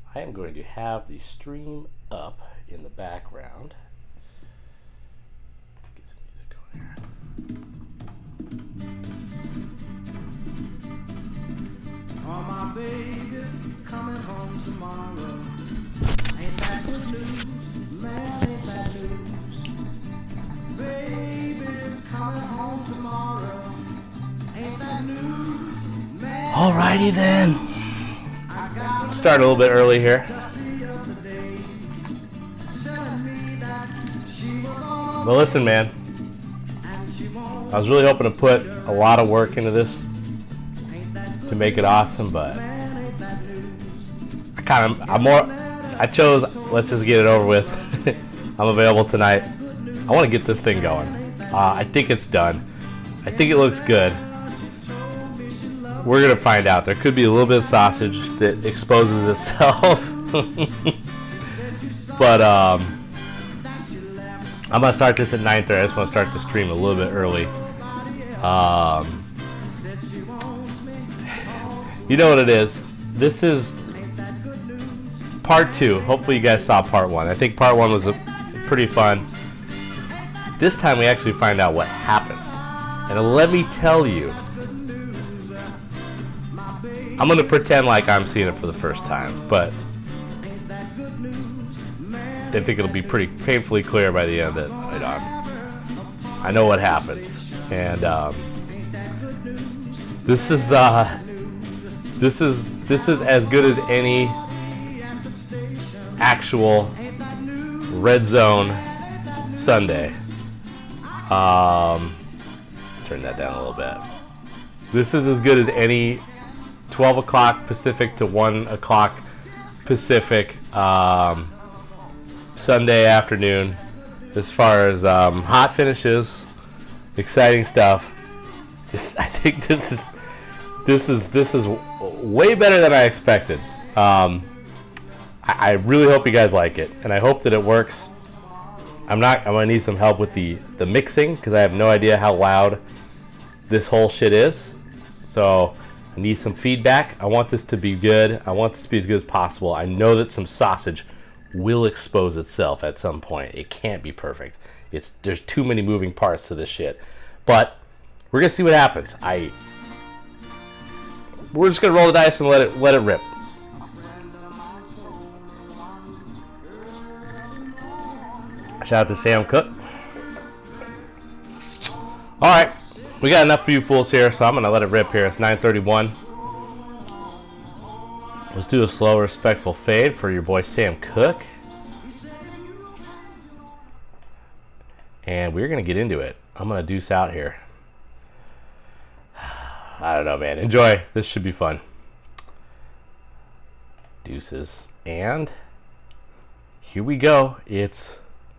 I am going to have the stream up in the background. Let's get some music going here. All my babies coming home tomorrow. Ain't that good news? Man, ain't that news? Babies coming home tomorrow. Ain't that news? Man, Alrighty then. Start a little bit early here. But listen, man, I was really hoping to put a lot of work into this to make it awesome, but I chose, let's just get it over with. I'm available tonight. I want to get this thing going. I think it's done. I think it looks good. We're gonna find out. There could be a little bit of sausage that exposes itself. But I'm gonna start this at 9:30. I just want to start the stream a little bit early. You know what it is. This is part 2. Hopefully you guys saw part 1. I think part 1 was pretty fun. This time we actually find out what happens. And let me tell you, I'm going to pretend like I'm seeing it for the first time, but I think it'll be pretty painfully clear by the end that I know what happens. And this is as good as any actual RedZone Sunday. Turn that down a little bit. This is as good as any 12 o'clock Pacific to 1 o'clock Pacific Sunday afternoon, as far as hot finishes, exciting stuff. I think this is way better than I expected. I really hope you guys like it, and I hope that it works. I'm gonna need some help with the mixing, because I have no idea how loud this whole shit is. So I need some feedback. I want this to be good. I want this to be as good as possible. I know that some sausage will expose itself at some point. It can't be perfect. There's too many moving parts to this shit. But we're gonna see what happens. We're just gonna roll the dice and let it rip. Shout out to Sam Cook. All right, we got enough for you fools here, so I'm gonna let it rip here. It's 9:31. Let's do a slow, respectful fade for your boy Sam Cook. And we're going to get into it. I'm going to deuce out here. I don't know, man. Enjoy. This should be fun. Deuces. And here we go. It's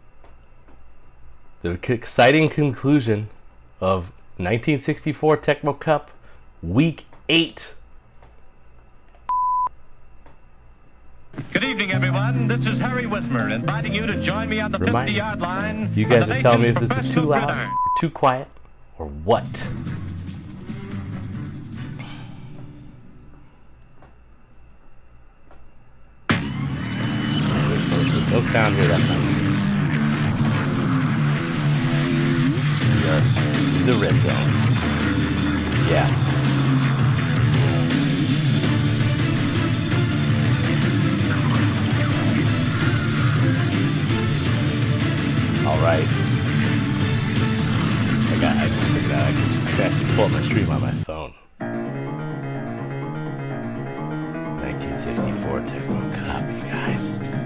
the exciting conclusion of 1964 Tecmo Cup Week 8. Good evening, everyone. This is Harry Wismer inviting you to join me on the 50-yard line. You guys are telling me if this is too loud, or too quiet, or what? No sound here that time. The red zone. Yeah. Alright. I just figured out I can actually pull up my stream on my phone. 1964 Tecmo Cup, you guys.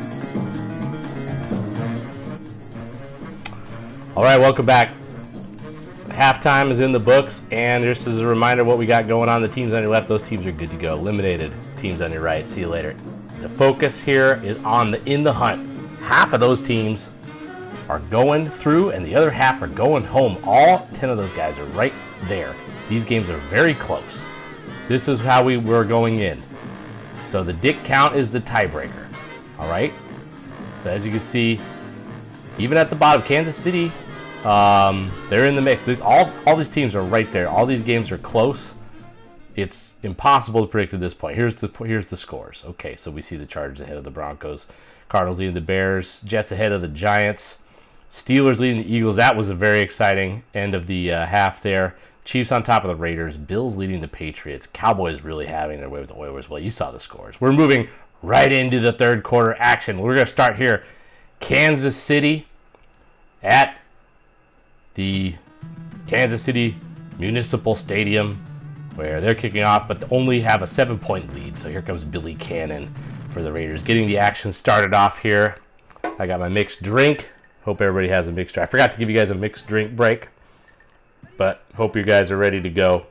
Alright, welcome back. Halftime is in the books, and just as a reminder what we got going on, the teams on your left, those teams are good to go. Eliminated. Teams on your right, see you later. The focus here is on in the hunt. Half of those teams are going through and the other half are going home. All 10 of those guys are right there. These games are very close. This is how we were going in. So the Dick count is the tiebreaker. Alright? So as you can see, even at the bottom, Kansas City, they're in the mix. All these teams are right there. All these games are close. it's impossible to predict at this point. Here's the scores. Okay, so we see the Chargers ahead of the Broncos, Cardinals leading the Bears, Jets ahead of the Giants, Steelers leading the Eagles. That was a very exciting end of the half there. Chiefs on top of the Raiders, Bills leading the Patriots, Cowboys really having their way with the Oilers. Well, you saw the scores. We're moving right into the third quarter action. We're going to start here. Kansas City at the Kansas City Municipal Stadium, where they're kicking off, but only have a 7-point lead. So here comes Billy Cannon for the Raiders, getting the action started off here. I got my mixed drink. Hope everybody has a mixed drink. I forgot to give you guys a mixed drink break, but hope you guys are ready to go.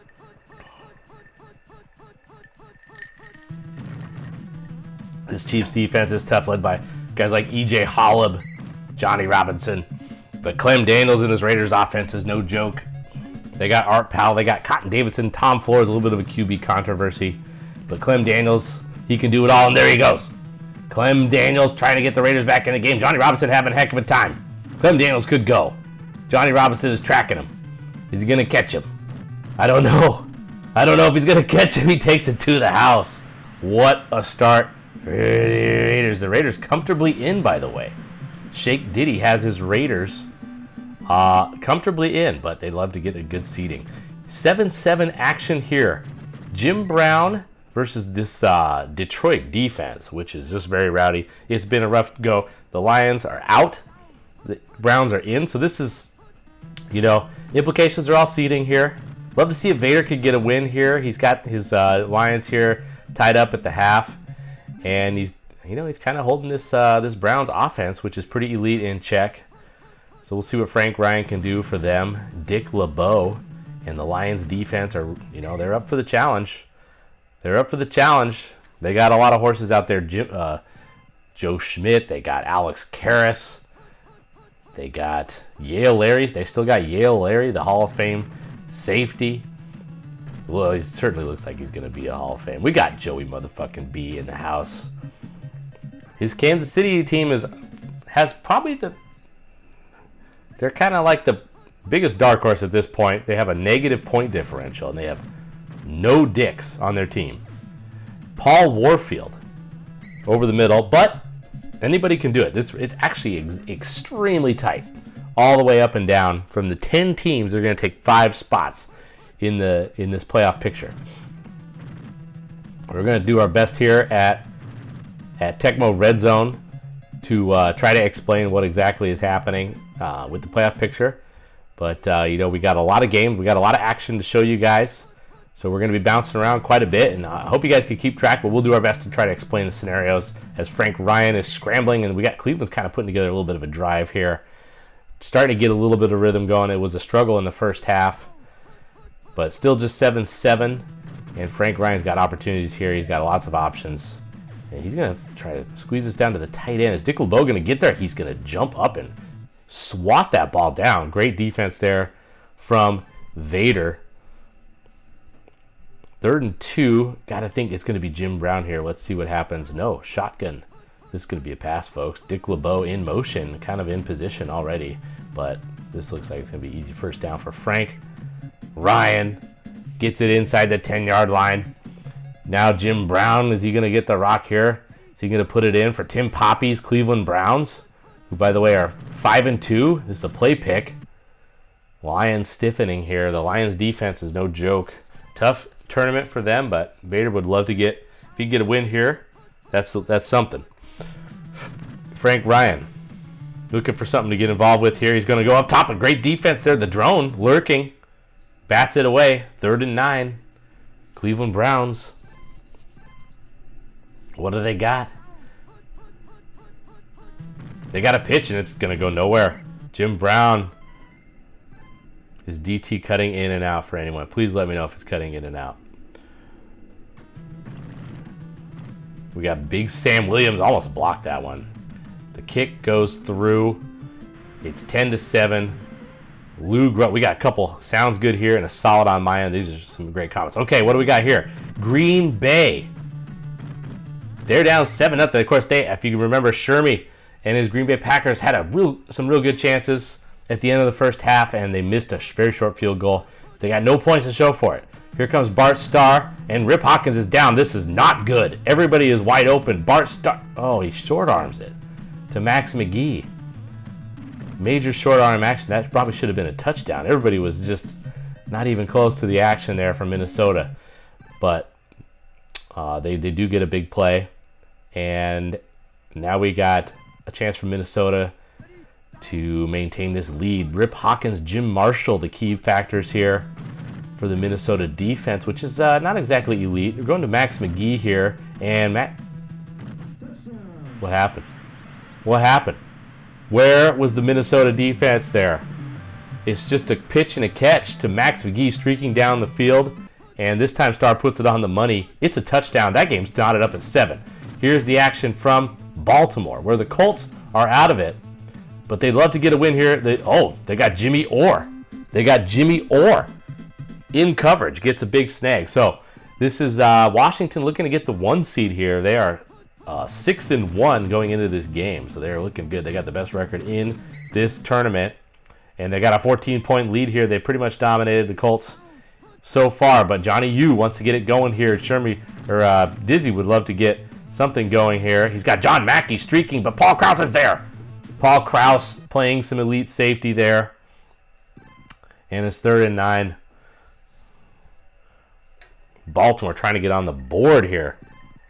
This Chiefs defense is tough, led by guys like E.J. Holub, Johnny Robinson. But Clem Daniels in this Raiders offense is no joke. They got Art Powell, they got Cotton Davidson, Tom Flores, a little bit of a QB controversy. But Clem Daniels, he can do it all, and there he goes. Clem Daniels trying to get the Raiders back in the game. Johnny Robinson having a heck of a time. Clem Daniels could go. Johnny Robinson is tracking him. Is he going to catch him? I don't know. I don't know if he's going to catch him. He takes it to the house. What a start. Raiders. The Raiders comfortably in, by the way. Shake Diddy has his Raiders comfortably in, but they'd love to get a good seeding. 7-7 action here. Jim Brown versus this Detroit defense, which is just very rowdy. It's been a rough go. The Lions are out. The Browns are in. So this is, you know, implications are all seeding here. Love to see if Vader could get a win here. He's got his Lions here tied up at the half, and he's kind of holding this this Browns offense, which is pretty elite, in check. So we'll see what Frank Ryan can do for them. Dick LeBeau and the Lions defense are, they're up for the challenge. They're up for the challenge. They got a lot of horses out there. Joe Schmidt. They got Alex Karras. They got Yale Larry. They still got Yale Larry, the Hall of Fame safety. Well, he certainly looks like he's going to be a Hall of Fame. We got Joey motherfucking B in the house. His Kansas City team has probably they're kind of like the biggest dark horse at this point. They have a negative point differential, and they have no dicks on their team. Paul Warfield over the middle, but anybody can do it. It's actually extremely tight, all the way up and down. From the 10 teams, they're going to take 5 spots in this playoff picture. We're going to do our best here at Tecmo RedZone to try to explain what exactly is happening with the playoff picture. But we got a lot of games, we got a lot of action to show you guys. So we're going to be bouncing around quite a bit, and I hope you guys can keep track, but we'll do our best to try to explain the scenarios as Frank Ryan is scrambling, and we got Cleveland's kind of putting together a little bit of a drive here. Starting to get a little bit of rhythm going. It was a struggle in the first half, but still just 7-7, and Frank Ryan's got opportunities here. He's got lots of options, and he's going to try to squeeze this down to the tight end. Is Dick LeBeau going to get there? He's going to jump up and swat that ball down. Great defense there from Vader. 3rd and 2. Gotta think it's going to be Jim Brown here. Let's see what happens. No, shotgun. This is going to be a pass, folks. Dick LeBeau in motion, kind of in position already, but this looks like it's going to be easy first down for Frank. Ryan gets it inside the 10-yard line. Now Jim Brown, is he going to get the rock here? Is he going to put it in for Tim Poppy's Cleveland Browns, who, by the way, are 5-2? This is a play pick. Lions stiffening here. The Lions defense is no joke. Tough tournament for them, but Vader would love to get, if he can get a win here, that's something. Frank Ryan looking for something to get involved with here. He's going to go up top. A great defense there. The drone lurking. Bats it away. 3rd and 9. Cleveland Browns. What do they got? They got a pitch, and it's going to go nowhere. Jim Brown. Is DT cutting in and out for anyone? Please let me know if it's cutting in and out. We got Big Sam Williams. Almost blocked that one. The kick goes through. It's 10-7. Lou Grubb. We got a couple. Sounds good here and a solid on my end. These are some great comments. Okay, what do we got here? Green Bay. They're down 7-0. Of course, if you remember, Shermy and his Green Bay Packers had some real good chances at the end of the first half, and they missed a very short field goal. They got no points to show for it. Here comes Bart Starr, and Rip Hawkins is down. This is not good. Everybody is wide open. Bart Starr, oh, he short arms it to Max McGee. Major short arm action. That probably should have been a touchdown. Everybody was just not even close to the action there from Minnesota. But they do get a big play. And now we got a chance for Minnesota to maintain this lead. Rip Hawkins, Jim Marshall, the key factors here for the Minnesota defense, which is not exactly elite. We're going to Max McGee here, and what happened? What happened? Where was the Minnesota defense there? It's just a pitch and a catch to Max McGee streaking down the field, and this time Starr puts it on the money. It's a touchdown. That game's knotted up at 7. Here's the action from Baltimore, where the Colts are out of it, but they'd love to get a win here. They got Jimmy Orr. They got Jimmy Orr in coverage, gets a big snag. So this is Washington looking to get the 1 seed here. They are 6-1 going into this game, so they're looking good. They got the best record in this tournament, and they got a 14-point lead here. They pretty much dominated the Colts so far, but Johnny U wants to get it going here. Dizzy would love to get something going here. He's got John Mackey streaking, but Paul Krause is there. Paul Krause playing some elite safety there, and it's 3rd and 9. Baltimore trying to get on the board here.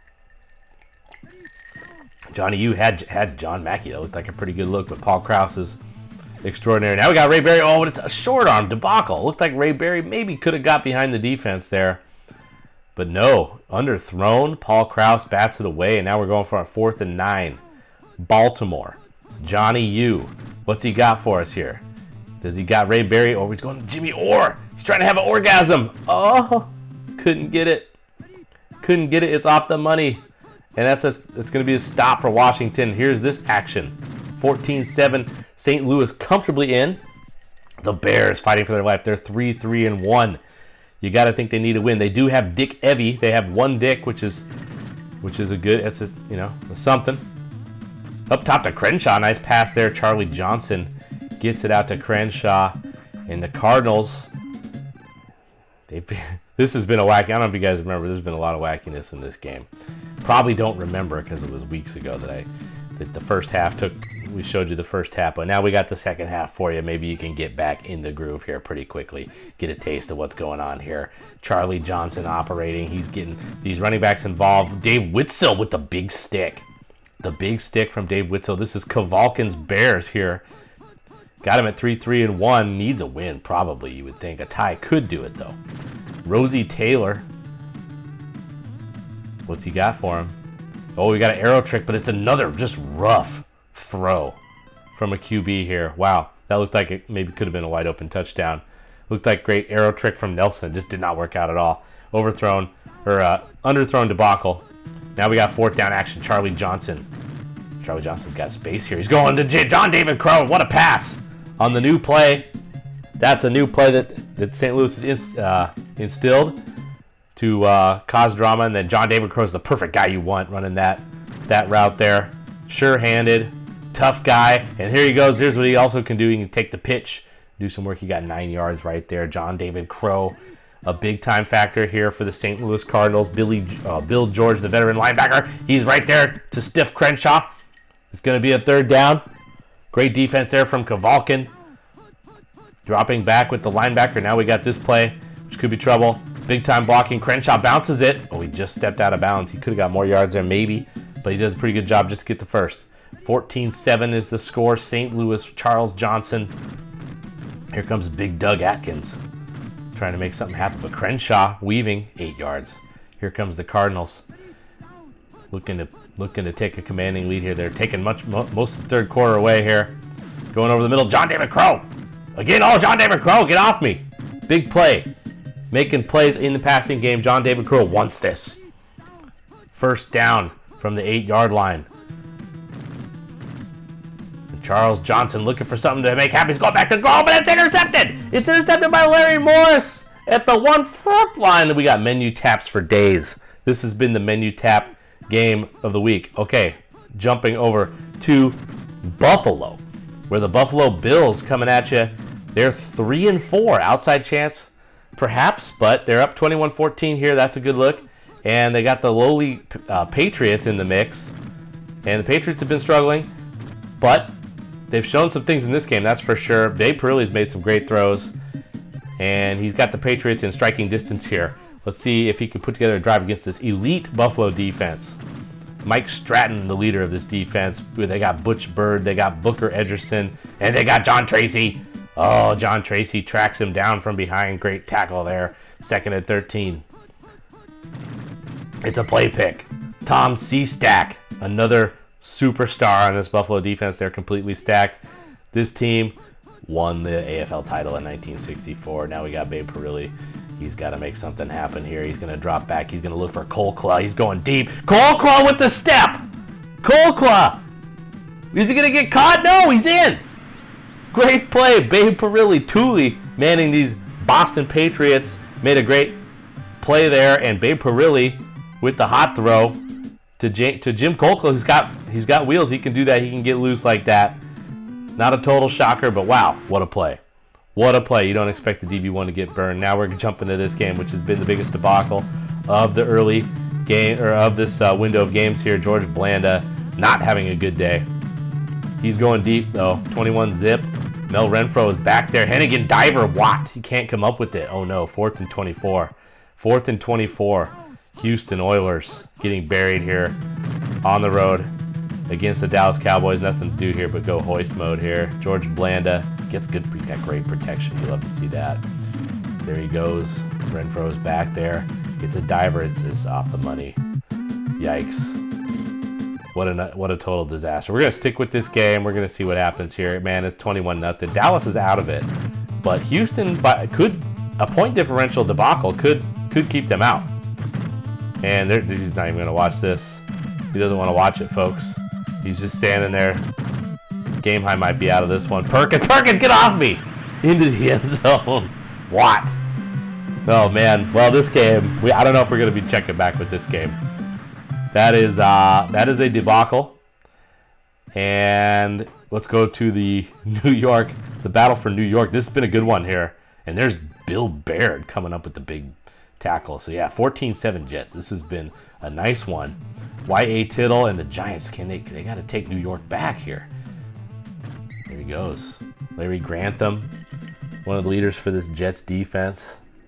Johnny U had John Mackey. That looked like a pretty good look, but Paul Krause is extraordinary. Now we got Ray Berry. Oh, it's a short arm debacle. Looked like Ray Berry maybe could have got behind the defense there, but no. Underthrown. Paul Krause bats it away, and now we're going for a 4th and 9. Baltimore. Johnny U. What's he got for us here? Does he got Ray Berry? Oh, he's going to Jimmy Orr. He's trying to have an orgasm. Oh, couldn't get it. Couldn't get it. It's off the money. And it's going to be a stop for Washington. Here's this action. 14-7. St. Louis comfortably in. The Bears fighting for their life. They're 3-1. You got to think they need a win. They do have Dick Evie. They have one Dick, which is a good. It's a something. Up top to Crenshaw. Nice pass there. Charlie Johnson gets it out to Crenshaw. And the Cardinals, this has been a wacky. I don't know if you guys remember. There's been a lot of wackiness in this game. Probably don't remember because it was weeks ago that the first half took. We showed you the first half, but now we got the second half for you. Maybe you can get back in the groove here pretty quickly. Get a taste of what's going on here. Charlie Johnson operating. He's getting these running backs involved. Dave Witzel with the big stick. The big stick from Dave Witzel. This is Kavalkin's Bears here. Got him at 3-1. Needs a win, probably, you would think. A tie could do it, though. Rosie Taylor. What's he got for him? Oh, we got an arrow trick, but it's another just rough throw from a QB here. Wow, that looked like it maybe could have been a wide open touchdown. Looked like great arrow trick from Nelson. Just did not work out at all. Overthrown, or underthrown debacle. Now we got 4th down action. Charlie Johnson. Charlie Johnson's got space here. He's going to John David Crow. What a pass on the new play. That's a new play that St. Louis has instilled to cause drama, and then John David Crow is the perfect guy you want running that route there. Sure-handed, tough guy, and here he goes. Here's what he also can do. He can take the pitch, do some work. He got 9 yards right there. John David Crow, a big-time factor here for the St. Louis Cardinals. Bill George, the veteran linebacker, he's right there to stiff Crenshaw. It's going to be a 3rd down. Great defense there from Kavalkin. Dropping back with the linebacker. Now we got this play, which could be trouble. Big time blocking. Crenshaw bounces it. Oh, he just stepped out of bounds. He could have got more yards there, maybe. But he does a pretty good job just to get the first. 14-7 is the score. St. Louis, Charles Johnson. Here comes Big Doug Atkins. Trying to make something happen. But Crenshaw weaving 8 yards. Here comes the Cardinals. Looking to take a commanding lead here. They're taking most of the 3rd quarter away here. Going over the middle. John David Crow. Again, John David Crow, get off me. Big play. Making plays in the passing game. John David Crow wants this. 1st down from the 8-yard line. And Charles Johnson looking for something to make happen. He's going back to goal, but it's intercepted. It's intercepted by Larry Morris at the 1-4 line. We got menu taps for days. This has been the menu tap game of the week. Okay, jumping over to Buffalo, where the Buffalo Bills coming at you. They're 3-4. Outside chance perhaps, but they're up 21-14 here. That's a good look. And they got the lowly Patriots in the mix. And the Patriots have been struggling, but they've shown some things in this game, that's for sure. Babe Parilli's made some great throws, and he's got the Patriots in striking distance here. Let's see if he can put together a drive against this elite Buffalo defense. Mike Stratton, the leader of this defense. They got Butch Bird, they got Booker Edgerson, and they got John Tracy. Oh, John Tracy tracks him down from behind. Great tackle there. 2nd and 13. It's a play pick. Tom Seastack, another superstar on this Buffalo defense. They're completely stacked. This team won the AFL title in 1964. Now we got Babe Parilli. He's got to make something happen here. He's going to drop back. He's going to look for Cole Claw. He's going deep. Cole Claw with the step. Cole Claw. Is he going to get caught? No, he's in. Great play. Babe Parilli, Thule manning these Boston Patriots. Made a great play there. And Babe Parilli with the hot throw to Jim Colclough, he's got wheels. He can do that. He can get loose like that. Not a total shocker, but wow, what a play. What a play. You don't expect the DB1 to get burned. Now we're jumping into this game, which has been the biggest debacle of the early game, or of this window of games here. George Blanda not having a good day. He's going deep, though. 21 zip. Mel Renfro is back there. Hennigan diver, Watt. He can't come up with it. Oh, no. 4th and 24. 4th and 24. Houston Oilers getting buried here on the road against the Dallas Cowboys. Nothing to do here but go hoist mode here. George Blanda gets got great protection. You love to see that. There he goes. Renfro's back there. It's a diver. It's off the money. Yikes. What a total disaster. We're going to stick with this game. We're going to see what happens here. Man, it's 21-0. Dallas is out of it. But Houston, a point differential debacle could keep them out. And he's not even going to watch this. He doesn't want to watch it, folks. He's just standing there. Game high might be out of this one. Perkins, get off me! Into the end zone. What? Oh, man. Well, this game, I don't know if we're going to be checking back with this game. That is a debacle. And let's go to the battle for New York. This has been a good one here. And there's Bill Baird coming up with the big tackle. So yeah, 14-7 Jets. This has been a nice one. Y.A. Tittle and the Giants, they got to take New York back here. There he goes. Larry Grantham, one of the leaders for this Jets defense.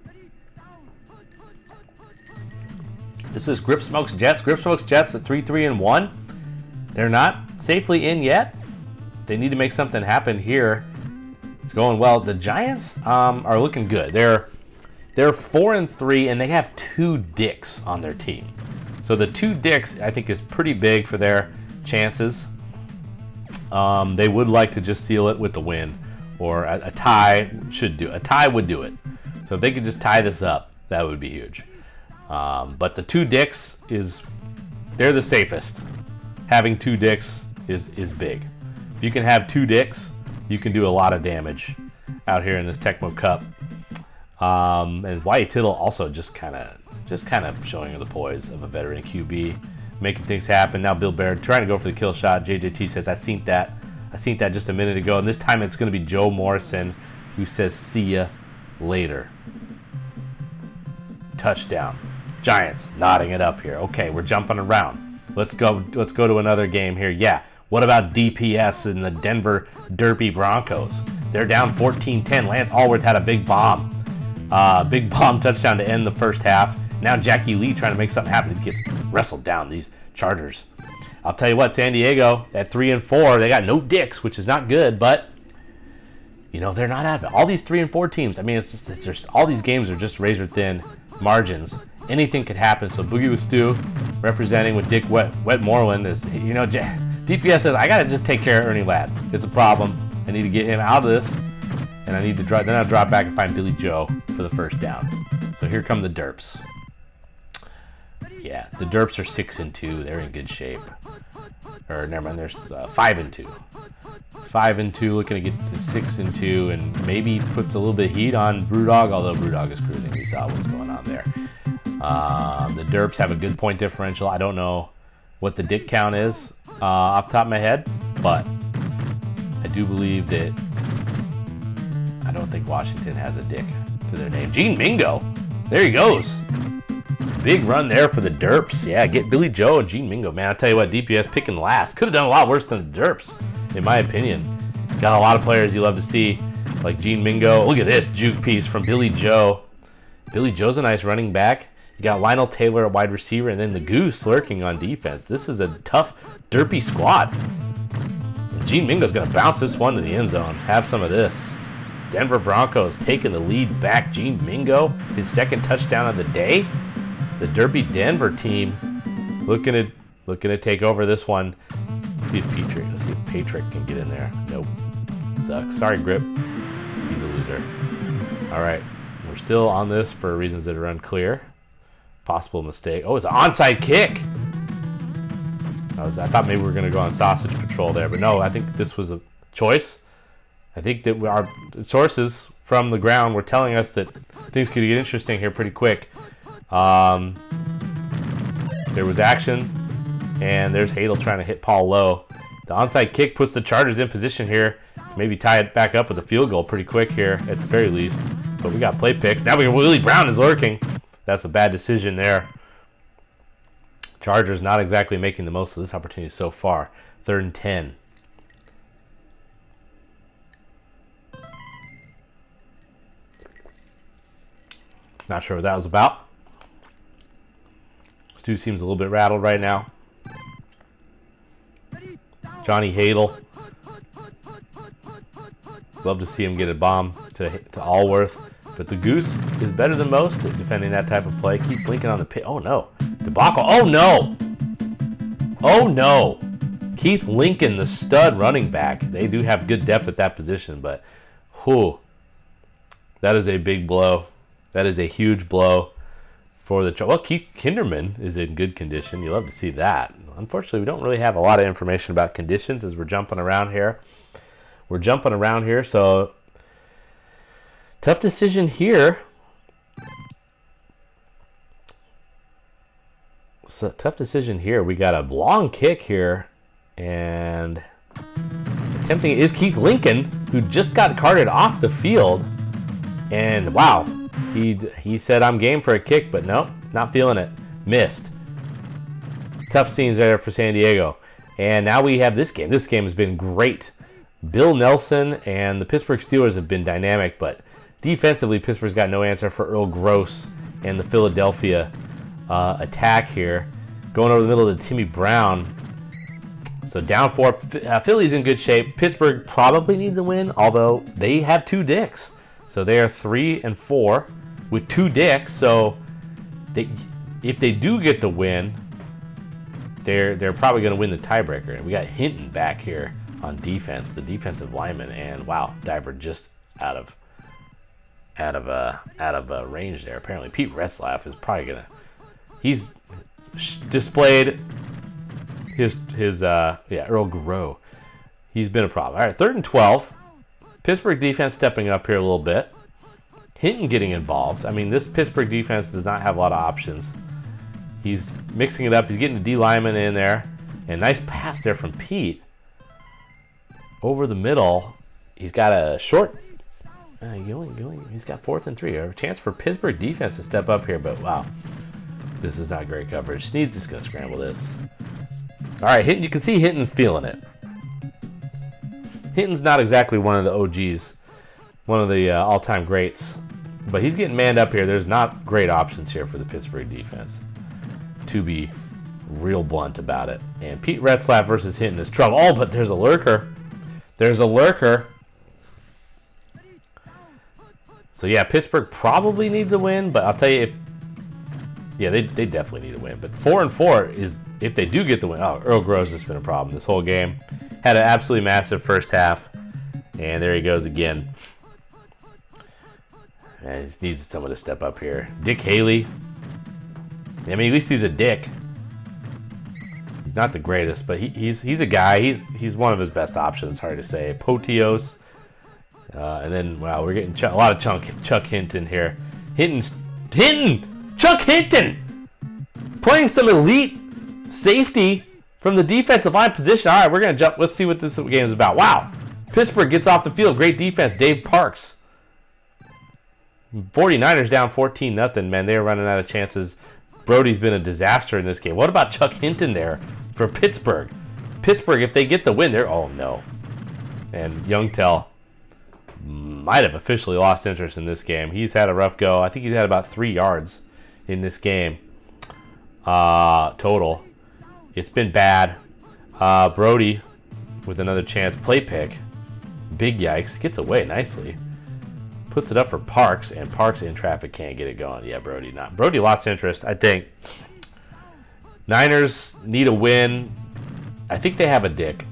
This is Grip Smokes Jets. Grip Smokes Jets at 3-3-1. They're not safely in yet. They need to make something happen here. It's going well. The Giants are looking good. They're 4-3, and they have 2 dicks on their team. So the 2 dicks, I think, is pretty big for their chances. They would like to just seal it with the win, or a tie should do. A tie would do it. So if they could just tie this up, that would be huge. But the 2 dicks they're the safest. Having 2 dicks is big. If you can have 2 dicks, you can do a lot of damage out here in this Tecmo Cup. And Y.A. Tittle also just kind of showing the poise of a veteran QB, making things happen. Now Bill Baird trying to go for the kill shot. JJT says, I seen that just a minute ago. And this time it's going to be Joe Morrison who says, see ya later. Touchdown. Giants nodding it up here. Okay, we're jumping around. Let's go to another game here. Yeah. What about DPS and the Denver Derpy Broncos? They're down 14-10. Lance Allworth had a big bomb. Big bomb touchdown to end the first half. Now Jackie Lee trying to make something happen. He gets wrestled down, these Chargers. I'll tell you what, San Diego at 3-4, they got no dicks, which is not good, but they're not out of it. All these 3-4 teams, I mean, it's just all these games are just razor thin margins. Anything could happen. So Boogie with Stu, representing with Dick Wetmoreland, is DPS says I gotta just take care of Ernie Ladd. It's a problem. I need to get him out of this, and I need to then I'll drop back and find Billy Joe for the first down. So here come the Derps. Yeah, the Derps are 6-2. They're in good shape. Or never mind, there's 5-2. 5-2, looking to get to 6-2, and maybe puts a little bit of heat on Brewdog, although Brewdog is cruising. We saw what's going on there. The Derps have a good point differential. I don't know what the dick count is off the top of my head, but I do believe that I don't think Washington has a dick. to their name. Gene Mingo. There he goes. Big run there for the Derps. Yeah, get Billy Joe and Gene Mingo. Man, I'll tell you what, DPS picking last. Could have done a lot worse than the Derps, in my opinion. Got a lot of players you love to see, like Gene Mingo. Look at this juke piece from Billy Joe. Billy Joe's a nice running back. You got Lionel Taylor at wide receiver, and then the Goose lurking on defense. This is a tough, derpy squad. And Gene Mingo's going to bounce this one to the end zone. Have some of this. Denver Broncos taking the lead back. Gene Mingo, his second touchdown of the day. The derpy Denver team looking to take over this one. Let's see if Patrick can get in there. Nope. Sucks. Sorry, Grip. He's a loser. All right. We're still on this for reasons that are unclear. Possible mistake. Oh, it's an onside kick. I thought maybe we were going to go on sausage patrol there, but no, I think this was a choice. I think that our sources from the ground were telling us that things could get interesting here pretty quick. There was action, and there's Hadel trying to hit Paul low. The onside kick puts the Chargers in position here. Maybe tie it back up with a field goal pretty quick here, at the very least. But we got play picks. Now Willie Brown is lurking. That's a bad decision there. Chargers not exactly making the most of this opportunity so far. 3rd and 10. Not sure what that was about. Stu seems a little bit rattled right now. Johnny Hadel. Love to see him get a bomb to Allworth. But the Goose is better than most at defending that type of play. Keep blinking on the pit. Oh, no. Debacle. Oh, no. Oh, no. Keith Lincoln, the stud running back. They do have good depth at that position, but whew. That is a big blow. That is a huge blow for the... Well, Keith Kinderman is in good condition. You love to see that. Unfortunately, we don't really have a lot of information about conditions as we're jumping around here. So... Tough decision here. We got a long kick here. And attempting is Keith Lincoln, who just got carted off the field. And wow, he said, I'm game for a kick, but nope, not feeling it. Missed. Tough scenes there for San Diego. And now we have this game. This game has been great. Bill Nelson and the Pittsburgh Steelers have been dynamic, but defensively, Pittsburgh's got no answer for Earl Gross and the Philadelphia attack here. Going over the middle to Timmy Brown. So down 4. Philly's in good shape. Pittsburgh probably needs a win, although they have 2 dicks. So they are 3 and 4 with 2 dicks. So if they do get the win, they're probably going to win the tiebreaker. And we got Hinton back here on defense, the defensive lineman, and wow, Diver just out of range there. Apparently, Pete Retzlaff is probably he's displayed his Earl Grow. He's been a problem. All right, 3rd and 12. Pittsburgh defense stepping up here a little bit. Hinton getting involved. I mean, this Pittsburgh defense does not have a lot of options. He's mixing it up. He's getting the D lineman in there. And nice pass there from Pete. Over the middle. He's got a short... he's got 4th and 3. A chance for Pittsburgh defense to step up here, but wow. This is not great coverage. Snead's just going to scramble this. All right, Hinton, you can see Hinton's feeling it. Hinton's not exactly one of the OGs, one of the all-time greats, but he's getting manned up here. There's not great options here for the Pittsburgh defense, to be real blunt about it. And Pete Retzlaff versus Hinton is trouble. Oh, but there's a lurker. There's a lurker. So yeah, Pittsburgh probably needs a win, but I'll tell you, they definitely need a win. But 4 and 4 is if they do get the win. Oh, Earl Gross has been a problem this whole game. Had an absolutely massive first half, and there he goes again. And he needs someone to step up here. Dick Haley. I mean, at least he's a dick. He's not the greatest, but he's a guy. He's one of his best options. Hard to say. Potios. And then, wow, we're getting a lot of Chuck Hinton here. Chuck Hinton! Playing some elite safety from the defensive line position. All right, we're going to jump. Let's see what this game is about. Wow. Pittsburgh gets off the field. Great defense. Dave Parks. 49ers down 14-0, man. They're running out of chances. Brody's been a disaster in this game. What about Chuck Hinton there for Pittsburgh? Pittsburgh, if they get the win, they're... Oh, no. And Youngtel might have officially lost interest in this game. He's had a rough go. I think he's had about 3 yards in this game total. It's been bad. Brody with another chance. Play pick. Big yikes. Gets away nicely. Puts it up for Parks, and Parks in traffic can't get it going. Yeah, Brody not. Brody lost interest, I think. Niners need a win. I think they have a dick.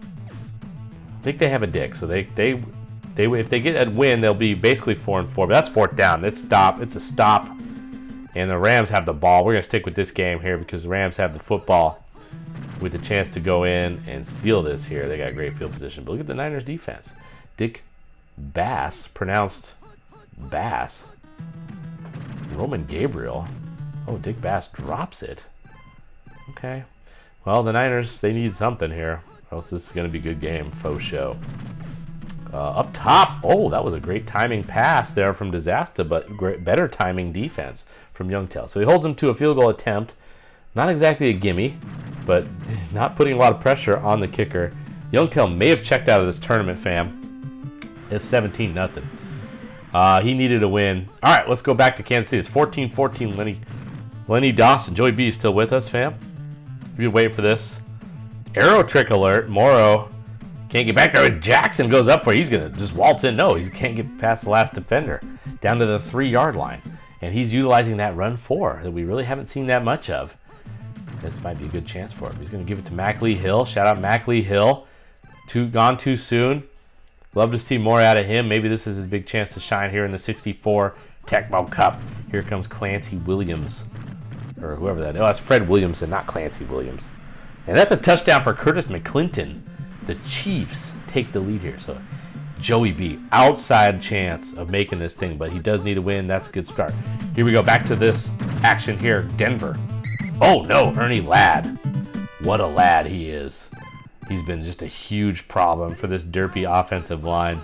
So they if they get a win, they'll be basically 4-4. But that's 4th down. It's a stop. And the Rams have the ball. We're gonna stick with this game here because the Rams have the football with a chance to go in and steal this here. They got great field position. But look at the Niners defense. Dick Bass, pronounced Bass. Roman Gabriel. Oh, Dick Bass drops it. Okay. Well, the Niners, they need something here. Or else this is going to be a good game. Faux show. Up top. Oh, that was a great timing pass there from Disaster, but better timing defense from Youngtel. So he holds him to a field goal attempt. Not exactly a gimme, but not putting a lot of pressure on the kicker. Youngtel may have checked out of this tournament, fam. It's 17-0. He needed a win. All right, let's go back to Kansas City. It's 14-14. Lenny Dawson. Joey B is still with us, fam. We're waiting for this. Arrow trick alert. Morrow can't get back there. Jackson goes up for it. He's going to just waltz in. No, he can't get past the last defender. Down to the 3-yard line. And he's utilizing that run 4 that we really haven't seen that much of. This might be a good chance for him. He's going to give it to Mackley Hill. Shout out Mackley Hill. Gone too soon. Love to see more out of him. Maybe this is his big chance to shine here in the 64 Tecmo Cup. Here comes Clancy Williams. Or whoever that is. Oh, that's Fred Williamson, not Clancy Williams. And that's a touchdown for Curtis McClinton. The Chiefs take the lead here. So Joey B, outside chance of making this thing, but he does need a win. That's a good start. Here we go. Back to this action here. Denver. Oh, no. Ernie Ladd. What a lad he is. He's been just a huge problem for this derpy offensive line.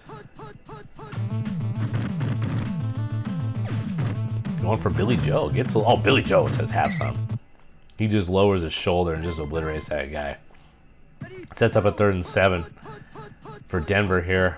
Going for Billy Joe. Billy Joe says have some. He just lowers his shoulder and just obliterates that guy. Sets up a 3rd and 7 for Denver here.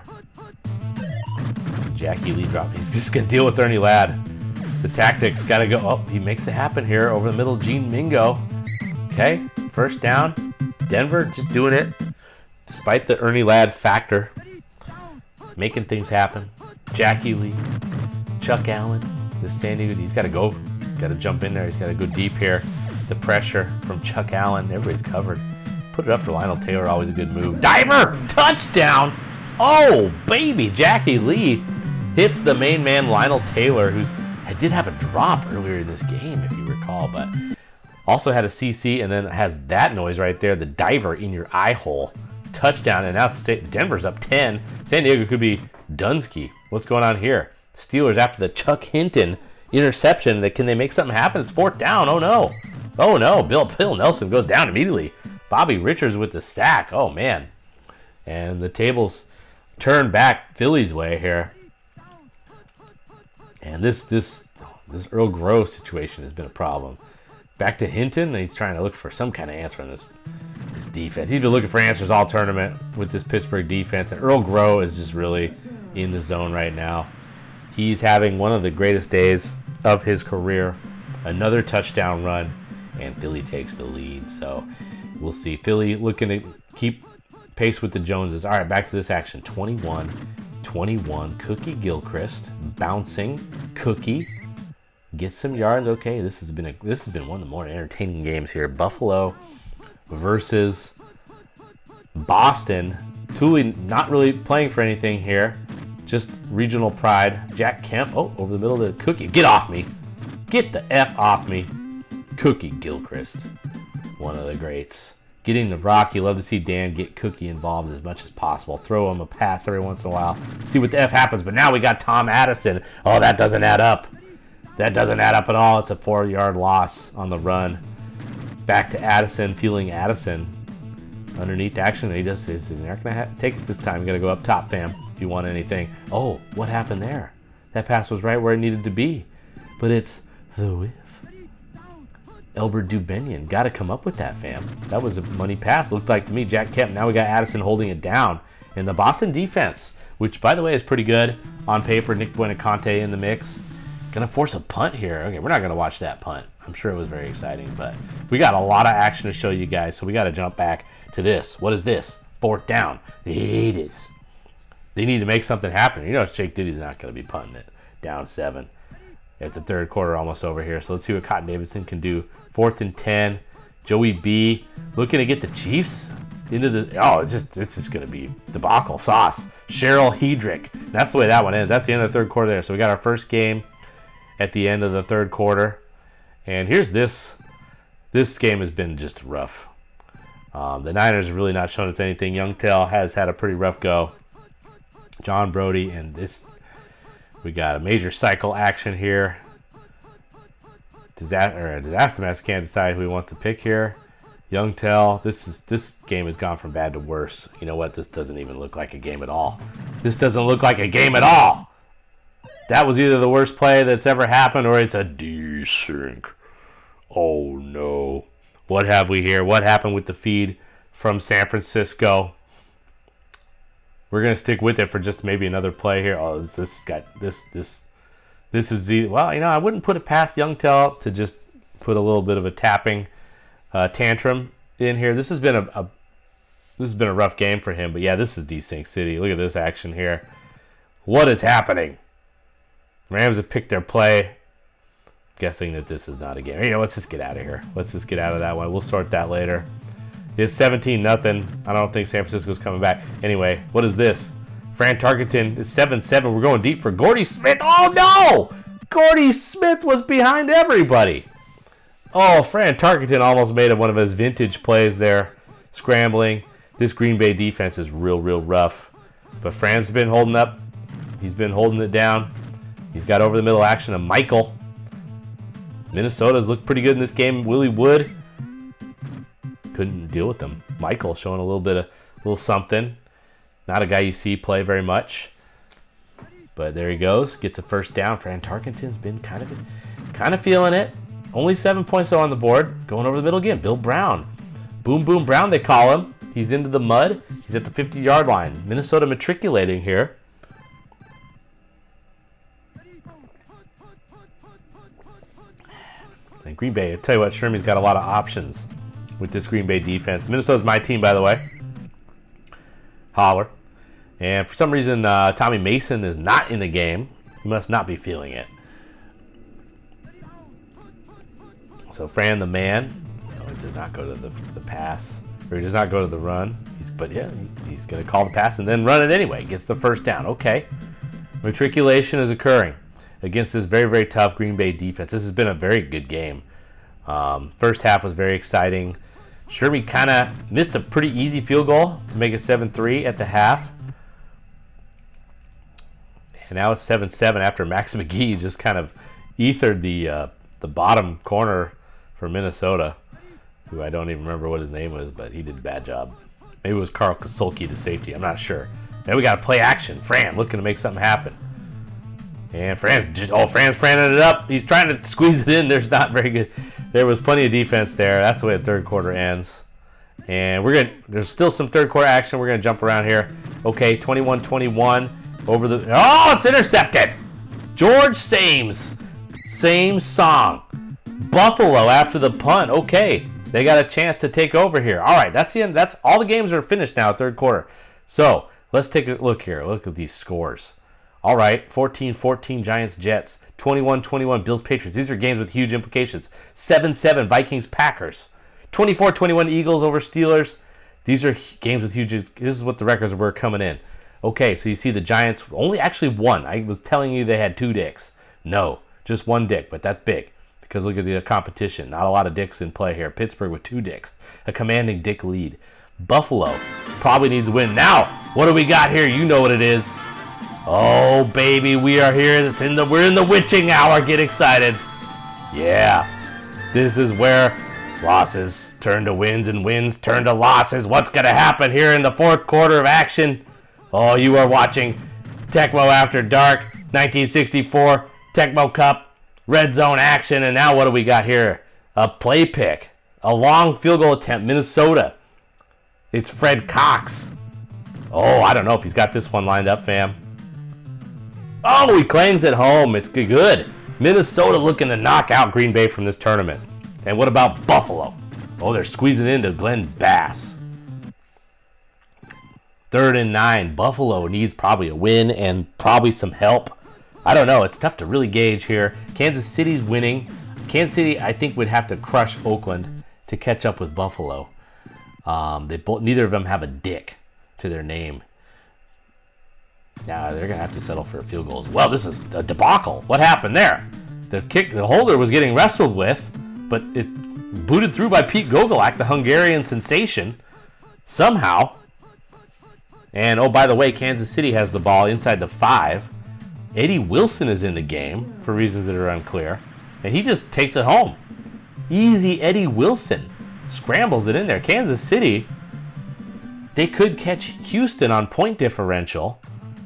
Jackie Lee drop. He's just going to deal with Ernie Ladd. The tactics got to go. Oh, he makes it happen here over the middle. Gene Mingo. Okay, 1st down. Denver just doing it, despite the Ernie Ladd factor, making things happen. Jackie Lee, Chuck Allen, the San Diego, he's got to go, got to jump in there. He's got to go deep here. The pressure from Chuck Allen, everybody's covered. Put it up for Lionel Taylor, always a good move. Diver, touchdown! Oh baby, Jackie Lee hits the main man Lionel Taylor, who did have a drop earlier in this game, if you recall, but. Also had a CC, and then it has that noise right there, the diver in your eye hole. Touchdown, and now Denver's up 10. San Diego could be Dunsky. What's going on here? Steelers after the Chuck Hinton interception. Can they make something happen? It's 4th down. Oh, no. Oh, no. Bill Nelson goes down immediately. Bobby Richards with the sack. Oh, man. And the tables turn back Philly's way here. And this Earl Grove situation has been a problem. Back to Hinton, and he's trying to look for some kind of answer on this defense. He's been looking for answers all tournament with this Pittsburgh defense, and Earl Grove is just really in the zone right now. He's having one of the greatest days of his career. Another touchdown run, and Philly takes the lead. So we'll see. Philly looking to keep pace with the Joneses. All right, back to this action. 21-21. Cookie Gilchrist bouncing. Cookie. Get some yards. Okay, this has been one of the more entertaining games here. Buffalo versus Boston. Thule not really playing for anything here. Just regional pride. Jack Kemp. Oh, over the middle of the Cookie. Get off me. Get the F off me. Cookie Gilchrist. One of the greats. Getting the rock. You love to see Dan get Cookie involved as much as possible. Throw him a pass every once in a while. See what the F happens. But now we got Tom Addison. Oh, that doesn't add up. That doesn't add up at all. It's a 4-yard loss on the run. Back to Addison, feeling Addison. Underneath action, he just is not going to take it this time. You got to go up top, fam, if you want anything. Oh, what happened there? That pass was right where it needed to be. But it's the whiff. Elbert Dubenian. Got to come up with that, fam. That was a money pass. Looked like to me, Jack Kemp. Now we got Addison holding it down. And the Boston defense, which, by the way, is pretty good on paper. Nick Buenacante in the mix. Going to force a punt here. Okay, we're not going to watch that punt. I'm sure it was very exciting, but we got a lot of action to show you guys, so we got to jump back to this. What is this? 4th down. The 80s. They need to make something happen. You know, Jake Diddy's not going to be punting it. Down 7 at the 3rd quarter, almost over here. So let's see what Cotton Davidson can do. 4th and 10. Joey B looking to get the Chiefs into the. Oh, it's just going to be debacle sauce. Cheryl Hedrick. That's the way that one ends. That's the end of the 3rd quarter there. So we got our first game at the end of the 3rd quarter. And here's this. This game has been just rough. The Niners have really not shown us anything. Youngtel has had a pretty rough go. John Brody, and this, we got a major cycle action here. Disaster Master can't decide who he wants to pick here. Youngtel, this game has gone from bad to worse. You know what? This doesn't even look like a game at all. This doesn't look like a game at all. That was either the worst play that's ever happened, or it's a desync. Oh no. What have we here? What happened with the feed from San Francisco? We're gonna stick with it for just maybe another play here. Oh, this is the, well, you know, I wouldn't put it past Youngtel to just put a little bit of a tapping tantrum in here. This has been a rough game for him, but yeah, this is desync city. Look at this action here. What is happening? Rams have picked their play. Guessing that this is not a game. You know, let's just get out of here. Let's just get out of that one. We'll sort that later. It's 17-0. I don't think San Francisco's coming back. Anyway, what is this? Fran Tarkenton, it's 7-7. We're going deep for Gordy Smith. Oh, no! Gordy Smith was behind everybody. Oh, Fran Tarkenton almost made it one of his vintage plays there. Scrambling. This Green Bay defense is real rough. But Fran's been holding up. He's been holding it down. He's got over the middle action of Michael. Minnesota's looked pretty good in this game. Willie Wood couldn't deal with them. Michael showing a little something. Not a guy you see play very much, but there he goes. Gets a first down. Fran Tarkenton's been kind of feeling it. Only 7 points though on the board. Going over the middle again. Bill Brown, Boom Boom Brown they call him. He's into the mud. He's at the 50-yard line. Minnesota matriculating here. And Green Bay, I tell you what, Sherman's got a lot of options with this Green Bay defense. Minnesota's my team, by the way. Holler. And for some reason, Tommy Mason is not in the game. He must not be feeling it. So Fran, the man, no, he does not go to the pass, or he does not go to the run. But yeah, he's going to call the pass and then run it anyway. Gets the first down. Okay. Matriculation is occurring against this very tough Green Bay defense. This has been a very good game. First half was very exciting. Shermy kind of missed a pretty easy field goal to make it 7-3 at the half. And now it's 7-7 after Max McGee just kind of ethered the bottom corner for Minnesota, who I don't even remember what his name was, but he did a bad job. Maybe it was Carl Kasulki, the safety. I'm not sure. Then we got to play action. Fran looking to make something happen. And Fran's Franning it up. He's trying to squeeze it in. There's not very good. There was plenty of defense there. That's the way the 3rd quarter ends. And there's still some 3rd quarter action. We're gonna jump around here. Okay, 21-21 over the. Oh, it's intercepted. George Sames, same song. Buffalo after the punt. Okay, they got a chance to take over here. All right, that's the end. That's all the games are finished now. 3rd quarter. So let's take a look here. Look at these scores. All right, 14-14 Giants Jets. 21-21 Bills Patriots. These are games with huge implications. 7-7 Vikings Packers. 24-21 Eagles over Steelers. These are games with huge. This is what the records were coming in. Okay, so you see the Giants only actually won. I was telling you they had 2 dicks. No, just 1 dick, but that's big because look at the competition. Not a lot of dicks in play here. Pittsburgh with 2 dicks. A commanding dick lead. Buffalo probably needs to win. Now, what do we got here? You know what it is. Oh baby, we are here. We're in the witching hour. Get excited. Yeah. This is where losses turn to wins and wins turn to losses. What's going to happen here in the 4th quarter of action? Oh, you are watching Tecmo After Dark. 1964 Tecmo Cup, red zone action, and now what do we got here? A play pick. A long field goal attempt, Minnesota. It's Fred Cox. Oh, I don't know if he's got this one lined up, fam. Oh, he claims it home. It's good. Minnesota looking to knock out Green Bay from this tournament. And what about Buffalo? Oh, they're squeezing into Glenn Bass. 3rd and 9. Buffalo needs probably a win and probably some help. I don't know. It's tough to really gauge here. Kansas City's winning. Kansas City, I think, would have to crush Oakland to catch up with Buffalo. Neither of them have a dick to their name. Now they're gonna have to settle for a field goal as well. This is a debacle. What happened there? The holder was getting wrestled with, but it booted through by Pete Gogolak, the Hungarian sensation, somehow. And oh, by the way, Kansas City has the ball inside the 5. Eddie Wilson is in the game for reasons that are unclear, and he just takes it home. Easy Eddie Wilson scrambles it in there. Kansas City, they could catch Houston on point differential.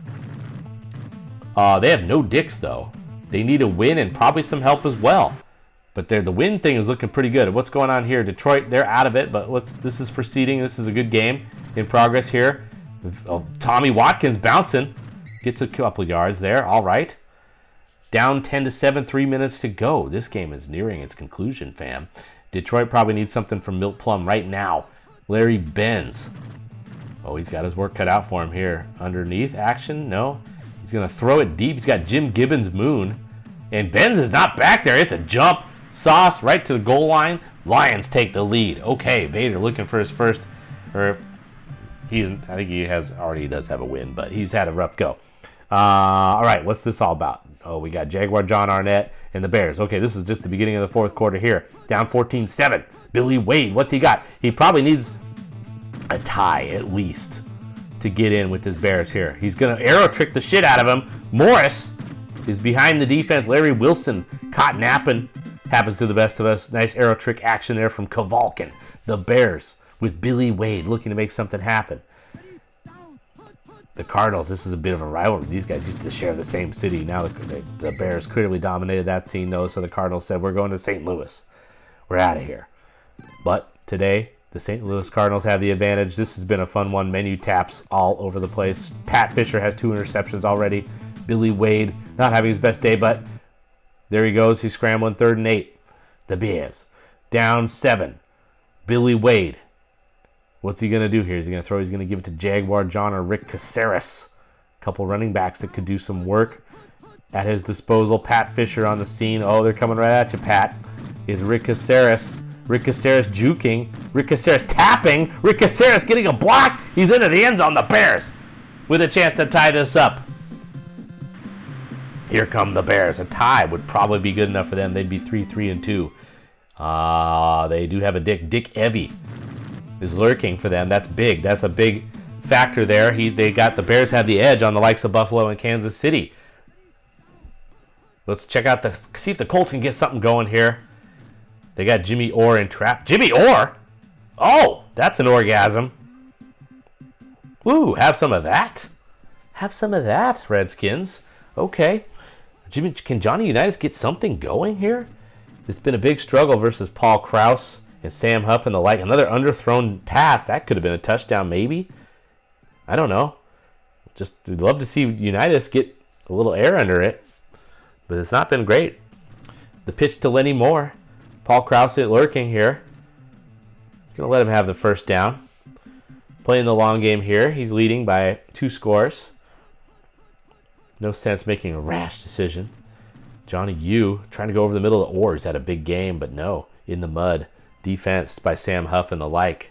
They have no dicks, though. They need a win and probably some help as well. But the win thing is looking pretty good. What's going on here? Detroit, they're out of it, but this is proceeding. This is a good game in progress here. Tommy Watkins bouncing. Gets a couple yards there. All right. Down 10-7, 3 minutes to go. This game is nearing its conclusion, fam. Detroit probably needs something from Milt Plum right now. Larry Benz. Oh, he's got his work cut out for him here. Underneath action? No. He's going to throw it deep. He's got Jim Gibbons Moon. And Benz is not back there. It's a jump. Sauce right to the goal line. Lions take the lead. Okay, Vader looking for his first. I think he already does have a win, but he's had a rough go. All right, what's this all about? Oh, we got Jaguar John Arnett and the Bears. Okay, this is just the beginning of the fourth quarter here. Down 14-7. Billy Wade, what's he got? He probably needs a tie at least to get in with his Bears here. He's going to arrow trick the shit out of him. Morris is behind the defense. Larry Wilson caught napping. Happens to the best of us. Nice arrow trick action there from Kavalkin. The Bears with Billy Wade looking to make something happen. The Cardinals, this is a bit of a rivalry. These guys used to share the same city. Now the Bears clearly dominated that scene, though, so the Cardinals said, we're going to St. Louis. We're out of here. But today, the St. Louis Cardinals have the advantage. This has been a fun one. Menu taps all over the place. Pat Fisher has 2 interceptions already. Billy Wade not having his best day, but there he goes. He's scrambling 3rd and 8. The Bears down 7. Billy Wade. What's he going to do here? Is he going to throw? He's going to give it to Jaguar John or Rick Caceres. A couple running backs that could do some work at his disposal. Pat Fisher on the scene. Oh, they're coming right at you, Pat. Is Rick Caceres. Rick Caceres juking. Rick Caceres tapping. Rick Caceres getting a block. He's into the end zone. The Bears with a chance to tie this up. Here come the Bears. A tie would probably be good enough for them. They'd be 3-3-2. They do have a Dick. Dick Evie is lurking for them. That's big. That's a big factor there. The Bears have the edge on the likes of Buffalo and Kansas City. Let's check out see if the Colts can get something going here. They got Jimmy Orr in trap. Jimmy Orr? Oh, that's an orgasm. Woo, have some of that. Have some of that, Redskins. Okay. Can Johnny Unitas get something going here? It's been a big struggle versus Paul Krause and Sam Huff and the like. Another underthrown pass. That could have been a touchdown, maybe. I don't know. Just would love to see Unitas get a little air under it. But it's not been great. The pitch to Lenny Moore. Paul Krause lurking here. Going to let him have the first down. Playing the long game here. He's leading by 2 scores. No sense making a rash decision. Johnny Yu trying to go over the middle of Orr. He's had a big game, but no. In the mud. Defensed by Sam Huff and the like.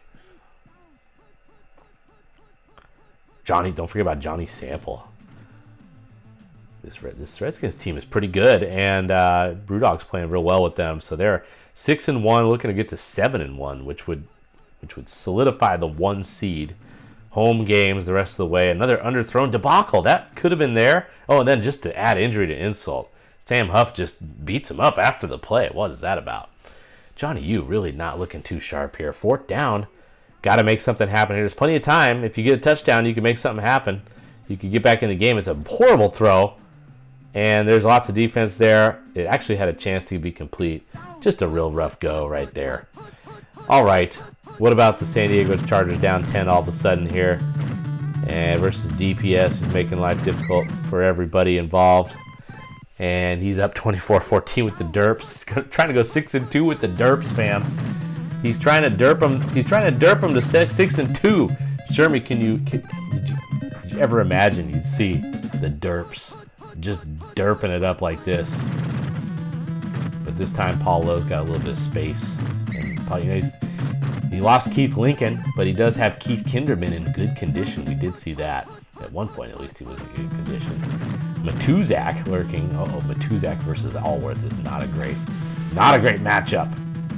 Don't forget about Johnny Sample. This Redskins team is pretty good, and Brewdog's playing real well with them. So they're 6-1, looking to get to 7-1, which would solidify the 1 seed. Home games the rest of the way. Another underthrown debacle. That could have been there. Oh, and then just to add injury to insult, Sam Huff just beats him up after the play. What is that about? Johnny Yu really not looking too sharp here. 4th down. Got to make something happen here. There's plenty of time. If you get a touchdown, you can make something happen. You can get back in the game. It's a horrible throw. And there's lots of defense there. It actually had a chance to be complete. Just a real rough go right there. All right. What about the San Diego Chargers down 10 all of a sudden here? And versus DPS is making life difficult for everybody involved. And he's up 24-14 with the derps. He's trying to go 6-2 with the derps, fam. He's trying to derp him. He's trying to derp him to 6-2. Jeremy, did you ever imagine you'd see the derps just derping it up like this? But this time, Paul Lowe's got a little bit of space. And he lost Keith Lincoln, but he does have Keith Kinderman in good condition. We did see that. At one point, at least, he was in good condition. Matuzak lurking. Uh-oh, Matuzak versus Allworth is not a great matchup.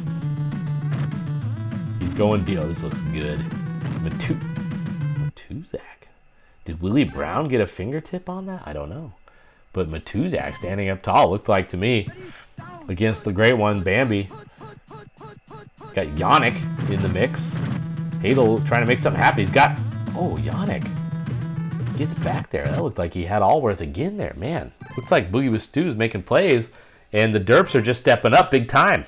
He's going deal. This looks good. Matuzak. Did Willie Brown get a fingertip on that? I don't know. But Matuzak standing up tall looked like to me against the great one, Bambi. Got Yannick in the mix. Hadel trying to make something happen. He's got... Oh, Yannick gets back there. That looked like he had Allworth again there. Man, looks like Boogie with Stu's making plays, and the derps are just stepping up big time.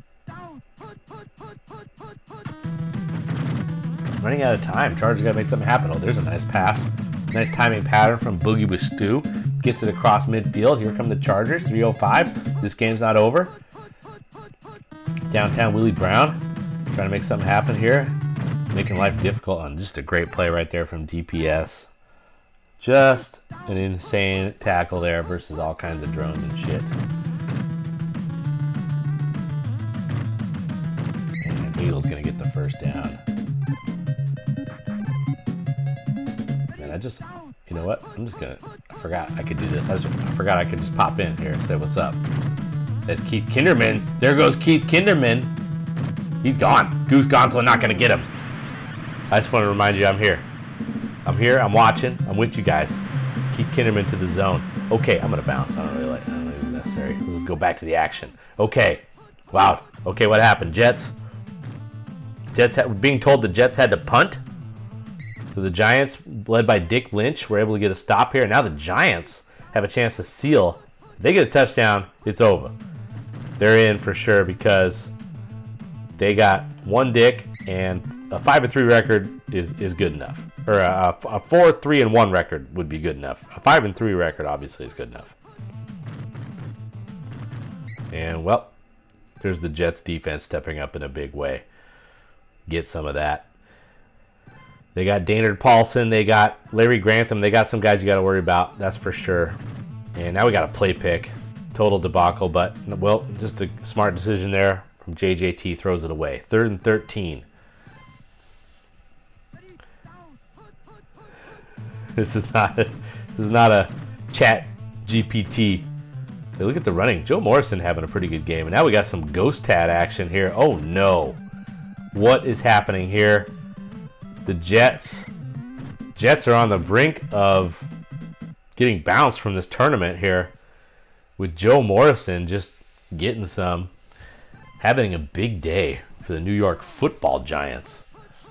Running out of time. Chargers got to make something happen. Oh, there's a nice pass. Nice timing pattern from Boogie with Stu. Gets it across midfield. Here come the Chargers. 3:05. This game's not over. Downtown Willie Brown trying to make something happen here. Making life difficult on just a great play right there from DPS. Just an insane tackle there versus all kinds of drones and shit. And Beagle's going to get the first down. And you know what? I'm just going to, I forgot I could do this. I forgot I could just pop in here and say what's up. That's Keith Kinderman. There goes Keith Kinderman. He's gone. Goose Gonzalo not going to get him. I just want to remind you I'm here. I'm here. I'm watching. I'm with you guys. Keith Kinderman to the zone. Okay, I'm going to bounce. I don't really think it's necessary. Let's go back to the action. Okay. Wow. Okay, what happened? Jets being told the Jets had to punt. So the Giants, led by Dick Lynch, were able to get a stop here. Now the Giants have a chance to seal. If they get a touchdown, it's over. They're in for sure because they got one Dick, and a 5-3 record is good enough. Or a 4-3-1 record would be good enough. A 5-3 record obviously is good enough. And well, there's the Jets defense stepping up in a big way. Get some of that. They got Daynard Paulson. They got Larry Grantham. They got some guys you got to worry about. That's for sure. And now we got a play pick. Total debacle, but, well, just a smart decision there from JJT. Throws it away. 3rd and 13. This is not a chat GPT. Hey, look at the running. Joe Morrison having a pretty good game. And now we got some ghost tat action here. Oh, no. What is happening here? The Jets are on the brink of getting bounced from this tournament here with Joe Morrison just getting some, having a big day for the New York Football Giants.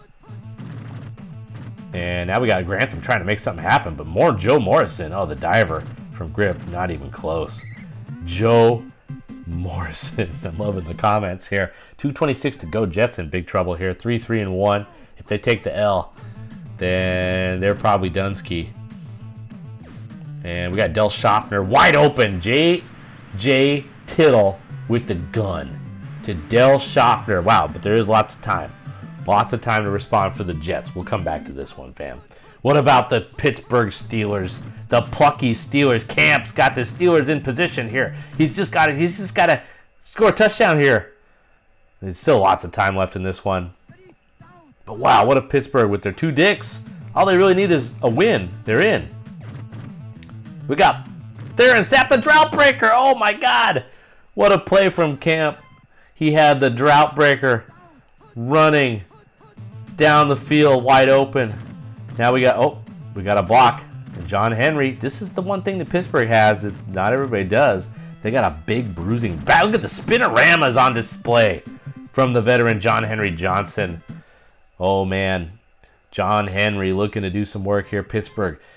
And now we got Grantham trying to make something happen, but more Joe Morrison. Oh, the diver from Grip, not even close. Joe Morrison. I'm loving the comments here. 2:26 to go. Jets in big trouble here. 3-3-1. If they take the L, then they're probably Dunsky. And we got Del Schaffner wide open. J.J. Tittle with the gun to Del Schaffner. Wow, but there is lots of time. Lots of time to respond for the Jets. We'll come back to this one, fam. What about the Pittsburgh Steelers? The plucky Steelers. Camp's got the Steelers in position here. He's just got to score a touchdown here. There's still lots of time left in this one. But wow, what a Pittsburgh with their 2 dicks. All they really need is a win. They're in. We got Theron Sapp, the drought breaker. Oh my God. What a play from Camp. He had the drought breaker running down the field wide open. Now we got a block. And John Henry. This is the one thing that Pittsburgh has that not everybody does. They got a big bruising back. Look at the spinoramas on display from the veteran John Henry Johnson. Oh man, John Henry looking to do some work here. Pittsburgh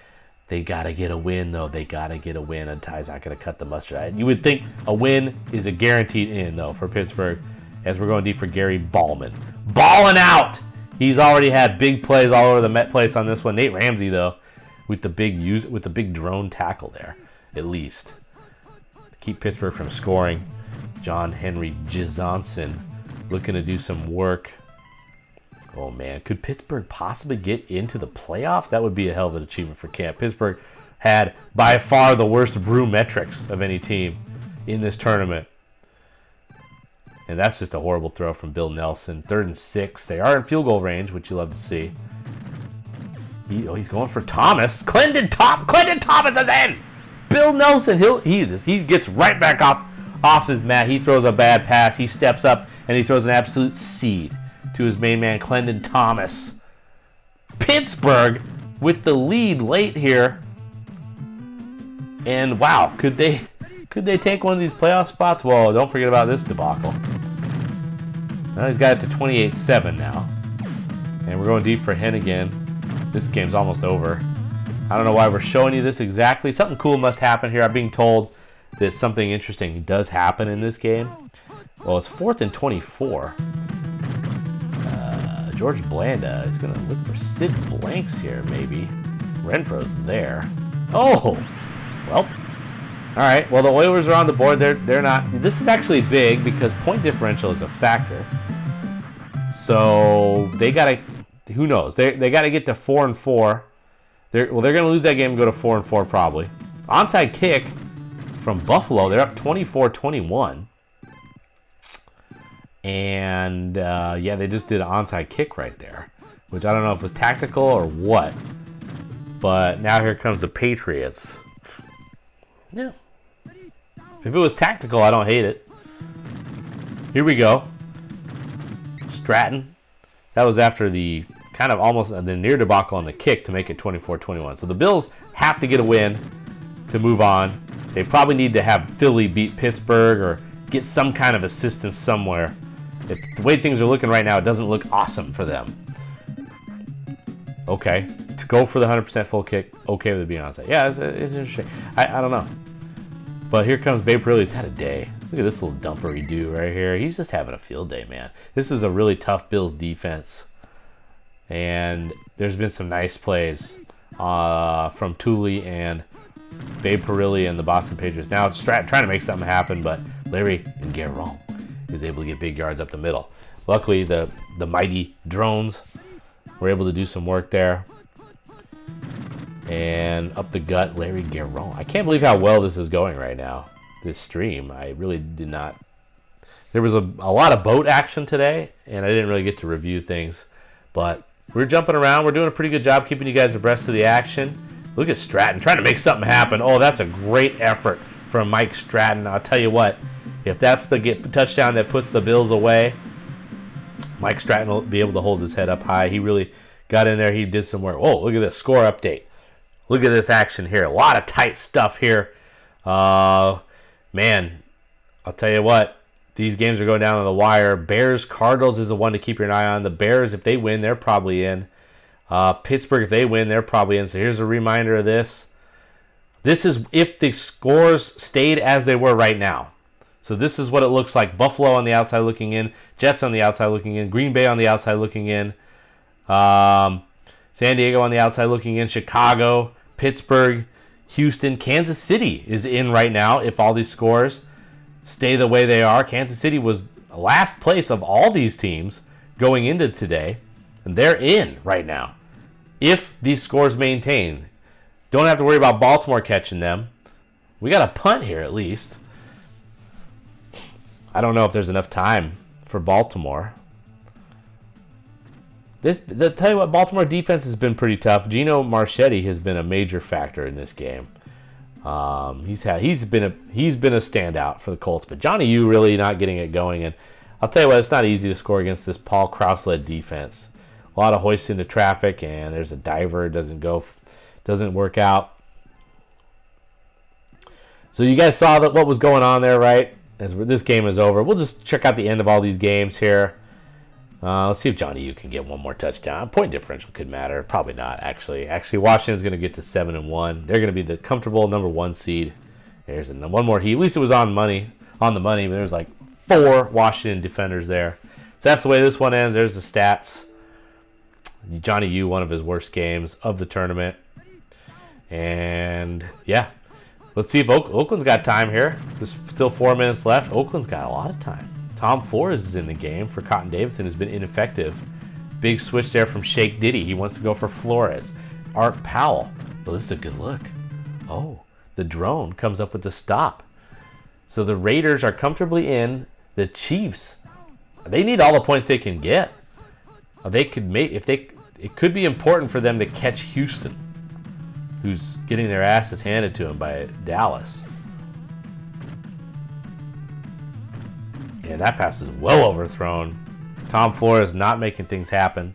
They got to get a win, though. They got to get a win. A tie's not going to cut the mustard. You would think a win is a guaranteed in, though, for Pittsburgh, as we're going deep for Gary Ballman. Balling out! He's already had big plays all over the Met place on this one. Nate Ramsey, though, with the big drone tackle there, at least. To keep Pittsburgh from scoring. John Henry Johnson looking to do some work. Oh, man. Could Pittsburgh possibly get into the playoffs? That would be a hell of an achievement for camp. Pittsburgh had by far the worst brew metrics of any team in this tournament. And that's just a horrible throw from Bill Nelson. 3rd and 6. They are in field goal range, which you love to see. He's going for Thomas. Clinton Thomas is in! Bill Nelson, he gets right back off his mat. He throws a bad pass. He steps up, and he throws an absolute seed to his main man, Clinton Thomas. Pittsburgh with the lead late here. And wow, could they take one of these playoff spots? Well, don't forget about this debacle. Now he's got it to 28-7 now. And we're going deep for Hennigan. This game's almost over. I don't know why we're showing you this exactly. Something cool must happen here. I'm being told that something interesting does happen in this game. Well, it's 4th and 24. George Blanda is going to look for Sid Blanks here, maybe. Renfro's there. Oh! Well. Alright, well, the Oilers are on the board. They're not... This is actually big because point differential is a factor. So, they got to... Who knows? They got to get to 4-4. They're going to lose that game and go to 4-4 probably. Onside kick from Buffalo. They're up 24-21. And, yeah, they just did an onside kick right there. Which I don't know if it was tactical or what. But now here comes the Patriots. Yeah. If it was tactical, I don't hate it. Here we go. Stratton. That was after the kind of almost the near debacle on the kick to make it 24-21. So the Bills have to get a win to move on. They probably need to have Philly beat Pittsburgh or get some kind of assistance somewhere. If the way things are looking right now, it doesn't look awesome for them. Okay. To go for the 100% full kick, okay with it being onside. Yeah, it's interesting. I don't know. But here comes Babe Parilli. He's had a day. Look at this little dumper he do right here. He's just having a field day, man. This is a really tough Bills defense. And there's been some nice plays from Thule and Babe Parilli and the Boston Patriots. Now it's trying to make something happen, but Larry and Guerrero is able to get big yards up the middle. Luckily, the mighty drones were able to do some work there. And up the gut, Larry Guerrero. I can't believe how well this is going right now, this stream. I really did not. There was a lot of boat action today, and I didn't really get to review things. But we're jumping around. We're doing a pretty good job keeping you guys abreast of the action. Look at Stratton trying to make something happen. Oh, that's a great effort from Mike Stratton. I'll tell you what, if that's the touchdown that puts the Bills away, Mike Stratton will be able to hold his head up high. He really got in there. He did some work. Oh, look at this score update. Look at this action here. A lot of tight stuff here. Man, I'll tell you what. These games are going down on the wire. Bears-Cardinals is the one to keep your eye on. The Bears, if they win, they're probably in. Pittsburgh, if they win, they're probably in. So here's a reminder of this. This is if the scores stayed as they were right now. So this is what it looks like. Buffalo on the outside looking in. Jets on the outside looking in. Green Bay on the outside looking in. San Diego on the outside looking in. Chicago, Pittsburgh, Houston. Kansas City is in right now if all these scores stay the way they are. Kansas City was last place of all these teams going into today. And they're in right now. If these scores maintain. Don't have to worry about Baltimore catching them. We got a punt here at least. I don't know if there's enough time for Baltimore. I'll tell you what, Baltimore defense has been pretty tough. Gino Marchetti has been a major factor in this game. He's been a standout for the Colts, but Johnny U really not getting it going. And I'll tell you what, it's not easy to score against this Paul Krause-led defense. A lot of hoists into traffic, and there's a diver, doesn't work out. So you guys saw what was going on there, right? As this game is over, we'll just check out the end of all these games here. Let's see if Johnny U can get one more touchdown. Point differential could matter. Probably not, actually. Actually, Washington's going to get to 7-1. They're going to be the comfortable #1 seed. There's one more heat. At least it was on the money, but there's like 4 Washington defenders there. So that's the way this one ends. There's the stats. Johnny U, one of his worst games of the tournament. And, yeah. Let's see if Oakland's got time here. There's still 4 minutes left. Oakland's got a lot of time. Tom Flores is in the game for Cotton Davidson, who's been ineffective. Big switch there from Shake Diddy. He wants to go for Flores. Art Powell. Well, this is a good look. Oh, the drone comes up with the stop. So the Raiders are comfortably in. The Chiefs, they need all the points they can get. They could make it could be important for them to catch Houston, who's getting their asses handed to them by Dallas. And that pass is well overthrown. Tom Flores not making things happen.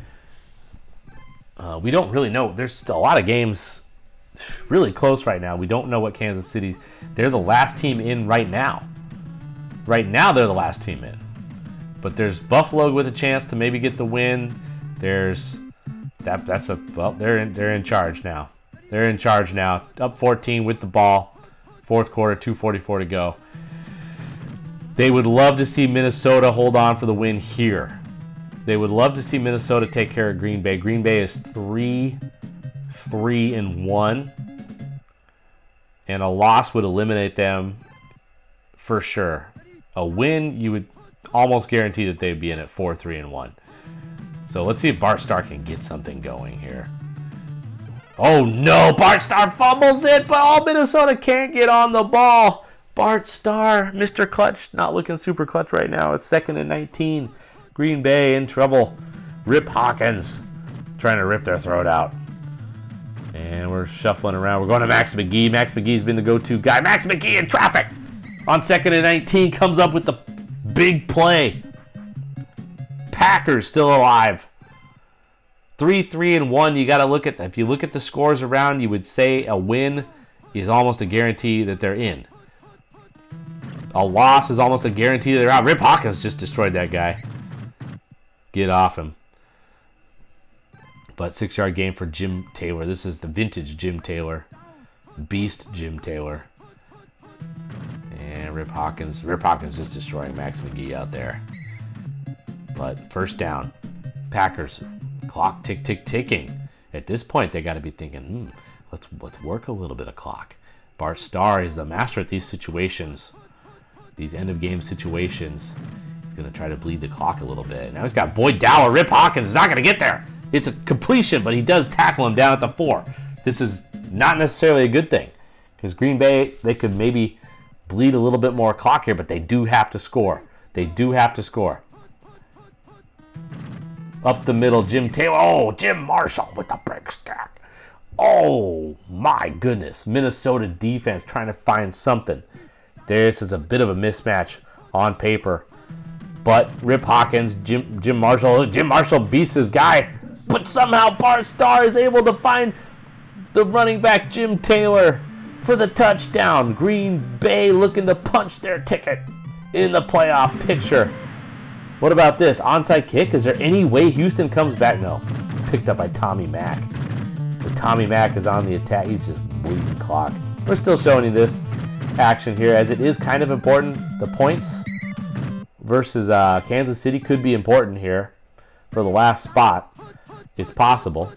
We don't really know. There's still a lot of games really close right now. We don't know what Kansas City. They're the last team in right now. Right now, they're the last team in. But there's Buffalo with a chance to maybe get the win. There's they're in charge now. They're in charge now. Up 14 with the ball. Fourth quarter, 2:44 to go. They would love to see Minnesota hold on for the win here. They would love to see Minnesota take care of Green Bay. Green Bay is 3-1. And a loss would eliminate them for sure. A win, you would almost guarantee that they'd be in at 4-3-1. So let's see if Bart Starr can get something going here. Oh no, Bart Starr fumbles it, but Minnesota can't get on the ball. Bart Starr, Mr. Clutch, not looking super clutch right now. It's 2nd and 19. Green Bay in trouble. Rip Hawkins trying to rip their throat out. And we're shuffling around. We're going to Max McGee. Max McGee's been the go-to guy. Max McGee in traffic on 2nd and 19 comes up with the big play. Packers still alive. 3-1. You got to look at that. If you look at the scores around, you would say a win is almost a guarantee that they're in. A loss is almost a guarantee that they're out. Rip Hawkins just destroyed that guy. Get off him. But 6-yard game for Jim Taylor. This is the vintage Jim Taylor. Beast Jim Taylor. And Rip Hawkins. Rip Hawkins just destroying Max McGee out there. But first down. Packers. Clock ticking. At this point, they got to be thinking, let's work a little bit of clock. Bart Starr is the master at these situations. These end-of-game situations. He's going to try to bleed the clock a little bit. Now he's got Boyd Dowler. Rip Hawkins is not going to get there. It's a completion, but he does tackle him down at the 4. This is not necessarily a good thing. Because Green Bay, they could maybe bleed a little bit more clock here, but they do have to score. They do have to score. Up the middle, Jim Taylor. Oh, Jim Marshall with the brick stack. Oh, my goodness. Minnesota defense trying to find something. This is a bit of a mismatch on paper. But Rip Hawkins, Jim Marshall. Jim Marshall beats his guy. But somehow Bart Starr is able to find the running back, Jim Taylor, for the touchdown. Green Bay looking to punch their ticket in the playoff picture. What about this? Onside kick? Is there any way Houston comes back? No. Picked up by Tommy Mack. But Tommy Mack is on the attack. He's just bleeding clock. We're still showing you this action here, as it is kind of important. The points versus Kansas City could be important here for the last spot. It's possible.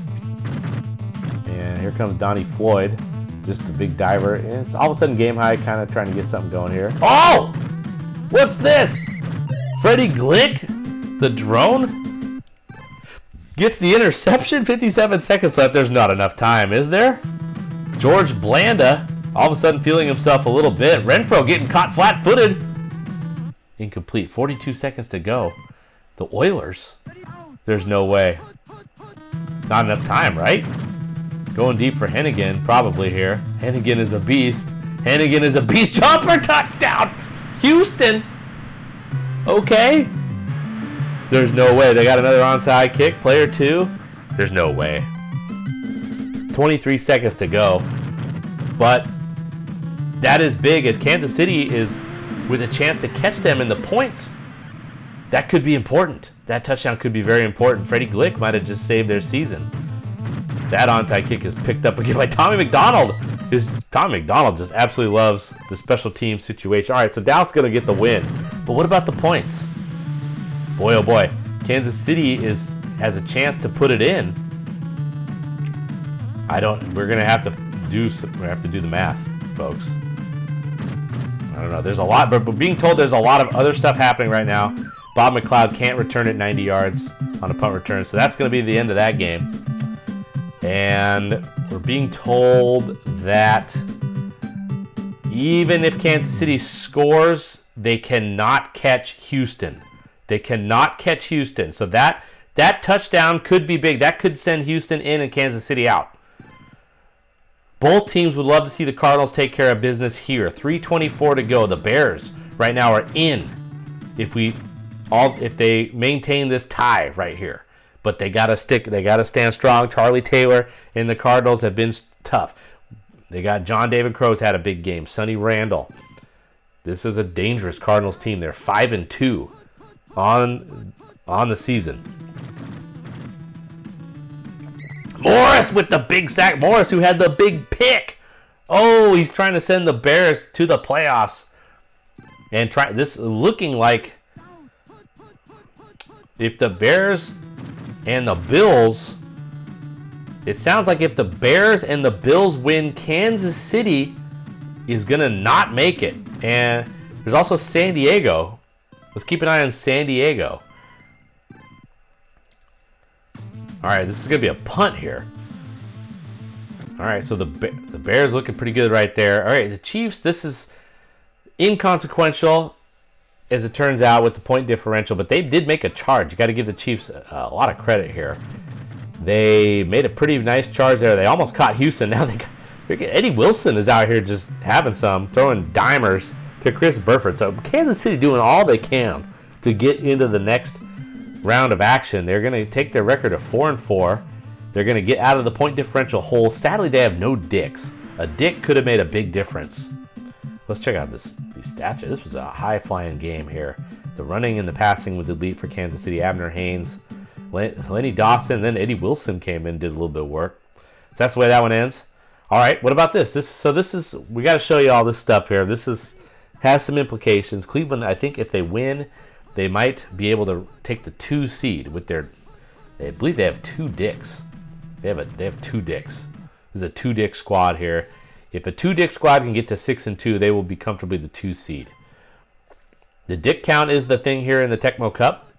And here comes Donnie Floyd, just a big diver. And it's all of a sudden game high, kind of trying to get something going here. Oh! What's this? Freddie Glick, the drone, gets the interception. 57 seconds left. There's not enough time, is there? George Blanda, all of a sudden feeling himself a little bit. Renfro getting caught flat-footed. Incomplete. 42 seconds to go. The Oilers. There's no way. Not enough time, right? Going deep for Hennigan, probably here. Hennigan is a beast. Hennigan is a beast. Jumper touchdown! Houston! Okay. There's no way. They got another onside kick. Player 2. There's no way. 23 seconds to go. But that is big, as Kansas City is with a chance to catch them in the points. That could be important. that touchdown could be very important. Freddie Glick might have just saved their season. That onside kick is picked up again by Tommy McDonald. Tommy McDonald just absolutely loves the special team situation. All right, so Dallas going to get the win. But what about the points? Boy, oh boy. Kansas City has a chance to put it in. We're going to have to do the math, folks. I don't know. There's a lot, but we're being told there's a lot of other stuff happening right now. Bob McLeod can't return it 90 yards on a punt return, so that's going to be the end of that game. And we're being told that even if Kansas City scores, they cannot catch Houston. They cannot catch Houston. So that touchdown could be big. That could send Houston in and Kansas City out. Both teams would love to see the Cardinals take care of business here. 3:24 to go. The Bears right now are in if they maintain this tie right here. But they gotta stand strong. Charlie Taylor and the Cardinals have been tough. They got John David Crow's had a big game. Sonny Randall. This is a dangerous Cardinals team. They're 5-2 on the season. Morris with the big sack. Morris, who had the big pick. Oh, he's trying to send the Bears to the playoffs. And this looking like if the Bears and the Bills, it sounds like if the Bears and the Bills win, Kansas City is going to not make it. And there's also San Diego. Let's keep an eye on San Diego. All right, this is going to be a punt here. All right, so the Bears looking pretty good right there. All right, the Chiefs, this is inconsequential as it turns out with the point differential, but they did make a charge. You got to give the Chiefs a lot of credit here. They made a pretty nice charge there. They almost caught Houston. Now Eddie Wilson is out here just having some, throwing dimers to Chris Burford. So Kansas City doing all they can to get into the next round of action. They're going to take their record of 4-4. They're going to get out of the point differential hole. Sadly, they have no dicks. A dick could have made a big difference. Let's check out these stats here. This was a high-flying game here. The running and the passing was elite for Kansas City. Abner Haynes, Lenny Dawson, then Eddie Wilson came in and did a little bit of work. So that's the way that one ends. All right, what about this? We got to show you all this stuff here. Has some implications. Cleveland, I think if they win, they might be able to take the 2 seed with I believe they have 2 dicks. They have 2 dicks. This is a 2-dick squad here. If a 2-dick squad can get to 6-2, they will be comfortably the 2 seed. The dick count is the thing here in the Tecmo Cup.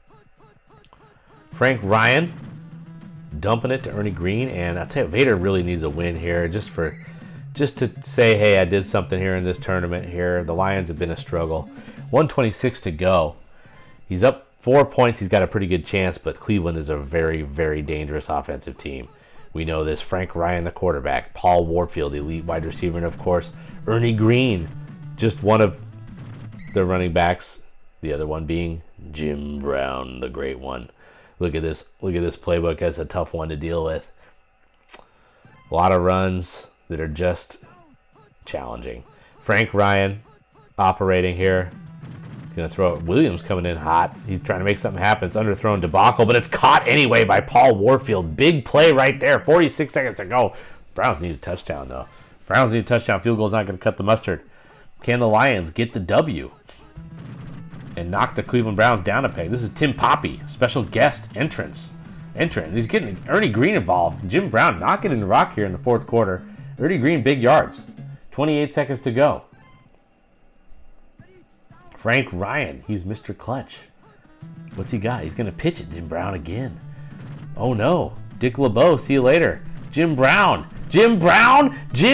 Frank Ryan dumping it to Ernie Green, and I'll tell you, Vader really needs a win here just to say, hey, I did something here in this tournament here. The Lions have been a struggle. 126 to go. He's up 4 points. He's got a pretty good chance, but Cleveland is a very, very dangerous offensive team. We know this. Frank Ryan, the quarterback. Paul Warfield, elite wide receiver. And, of course, Ernie Green, just one of the running backs. The other one being Jim Brown, the great one. Look at this. Look at this playbook. That's a tough one to deal with. A lot of runs that are just challenging. Frank Ryan operating here. Going to throw it. Williams coming in hot. He's trying to make something happen. It's underthrown debacle, but it's caught anyway by Paul Warfield. Big play right there. 46 seconds to go. Browns need a touchdown, though. Browns need a touchdown. Field goal's not going to cut the mustard. Can the Lions get the W and knock the Cleveland Browns down a peg? This is Tim Poppy, special guest entrant. He's getting Ernie Green involved. Jim Brown knocking in the rock here in the 4th quarter. Ernie Green, big yards. 28 seconds to go. Frank Ryan, he's Mr. Clutch. What's he got? He's going to pitch it. Jim Brown again. Oh, no. Dick LeBeau, see you later. Jim Brown. Jim Brown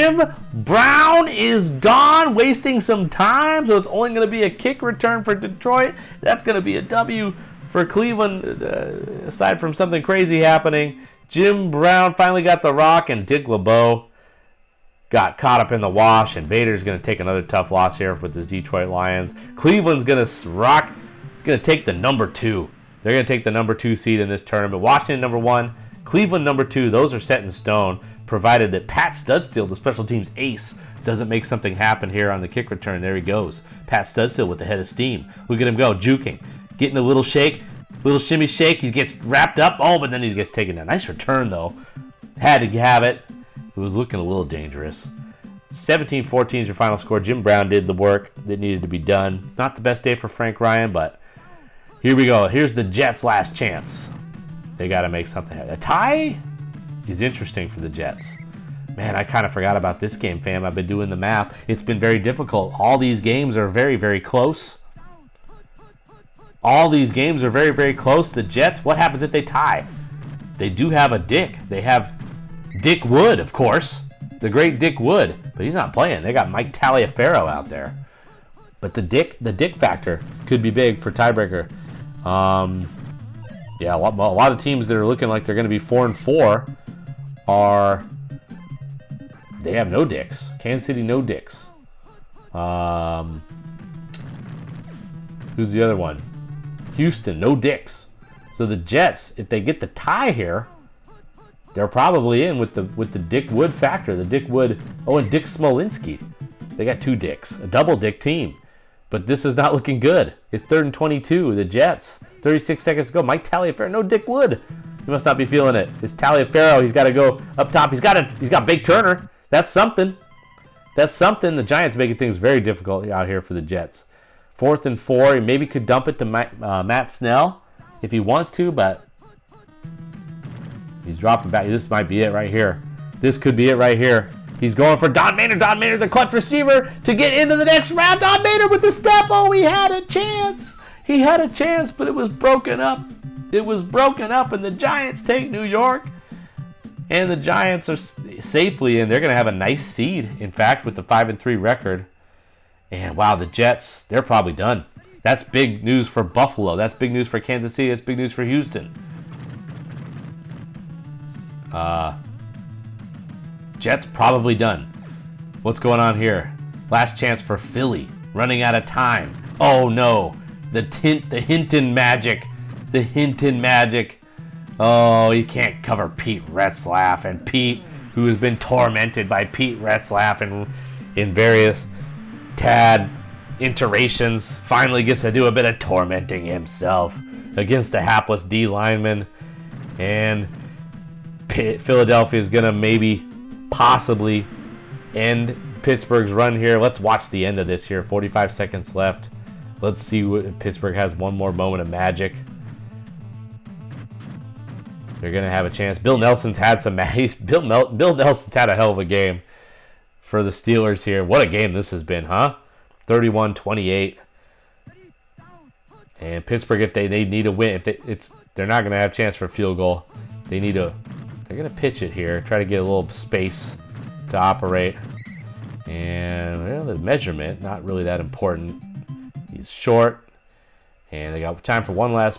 is gone, wasting some time, so it's only going to be a kick return for Detroit. That's going to be a W for Cleveland, aside from something crazy happening. Jim Brown finally got the rock, and Dick LeBeau got caught up in the wash, and Vader's going to take another tough loss here with his Detroit Lions. Cleveland's going to take the number 2. They're going to take the number 2 seed in this tournament. Washington number 1, Cleveland number 2. Those are set in stone, provided that Pat Studstill, the special teams ace, doesn't make something happen here on the kick return. There he goes. Pat Studstill with the head of steam. Look at him go, juking, getting a little shake. Little shimmy shake. He gets wrapped up. Oh, but then he gets taken down. Nice return, though. Had to have it. It was looking a little dangerous. 17-14 is your final score. Jim Brown did the work that needed to be done. Not the best day for Frank Ryan, but here we go. Here's the Jets' last chance. They got to make something happen. A tie is interesting for the Jets. Man, I kind of forgot about this game, fam. I've been doing the math. It's been very difficult. All these games are very, very close. All these games are very, very close. The Jets, what happens if they tie? They do have a Dick. They have Dick Wood, of course. The great Dick Wood. But he's not playing. They got Mike Taliaferro out there. But the Dick factor could be big for tiebreaker. Yeah, a lot of teams that are looking like they're going to be 4-4 are... They have no Dicks. Kansas City, no Dicks. Who's the other one? Houston, no Dicks. So the Jets, if they get the tie here, they're probably in with the Dick Wood factor. The Dick Wood. Oh, and Dick Smolinski. They got 2 Dicks. A double Dick team. But this is not looking good. It's 3rd and 22. The Jets. 36 seconds to go. Mike Taliaferro. No Dick Wood. He must not be feeling it. It's Taliaferro. He's got to go up top. He's got Big Turner. That's something. That's something. The Giants making things very difficult out here for the Jets. 4th and 4. He maybe could dump it to Matt Snell if he wants to, but he's dropping back. This might be it right here. This could be it right here. He's going for Don Maynard. Don Maynard, the clutch receiver to get into the next round. Don Maynard with the step. Oh, he had a chance. He had a chance, but it was broken up. It was broken up, and the Giants take New York. And the Giants are safely in. They're going to have a nice seed, in fact, with the 5-3 record. And, wow, the Jets, they're probably done. That's big news for Buffalo. That's big news for Kansas City. That's big news for Houston. Jets probably done. What's going on here? Last chance for Philly. Running out of time. Oh, no. The Hinton Magic. The Hinton Magic. Oh, you can't cover Pete Retzlaff. And Pete, who has been tormented by Pete Retzlaff in various Tad iterations, finally gets to do a bit of tormenting himself against the hapless D lineman. And Philadelphia is going to maybe, possibly end Pittsburgh's run here. Let's watch the end of this here. 45 seconds left. Let's see if Pittsburgh has one more moment of magic. They're going to have a chance. Bill Nelson's had some... Bill Nelson's had a hell of a game for the Steelers here. What a game this has been, huh? 31-28. And Pittsburgh, if they need a win, they're not going to have a chance for a field goal. They're going to pitch it here. Try to get a little space to operate. And well, the measurement, not really that important. He's short. And they got time for one last...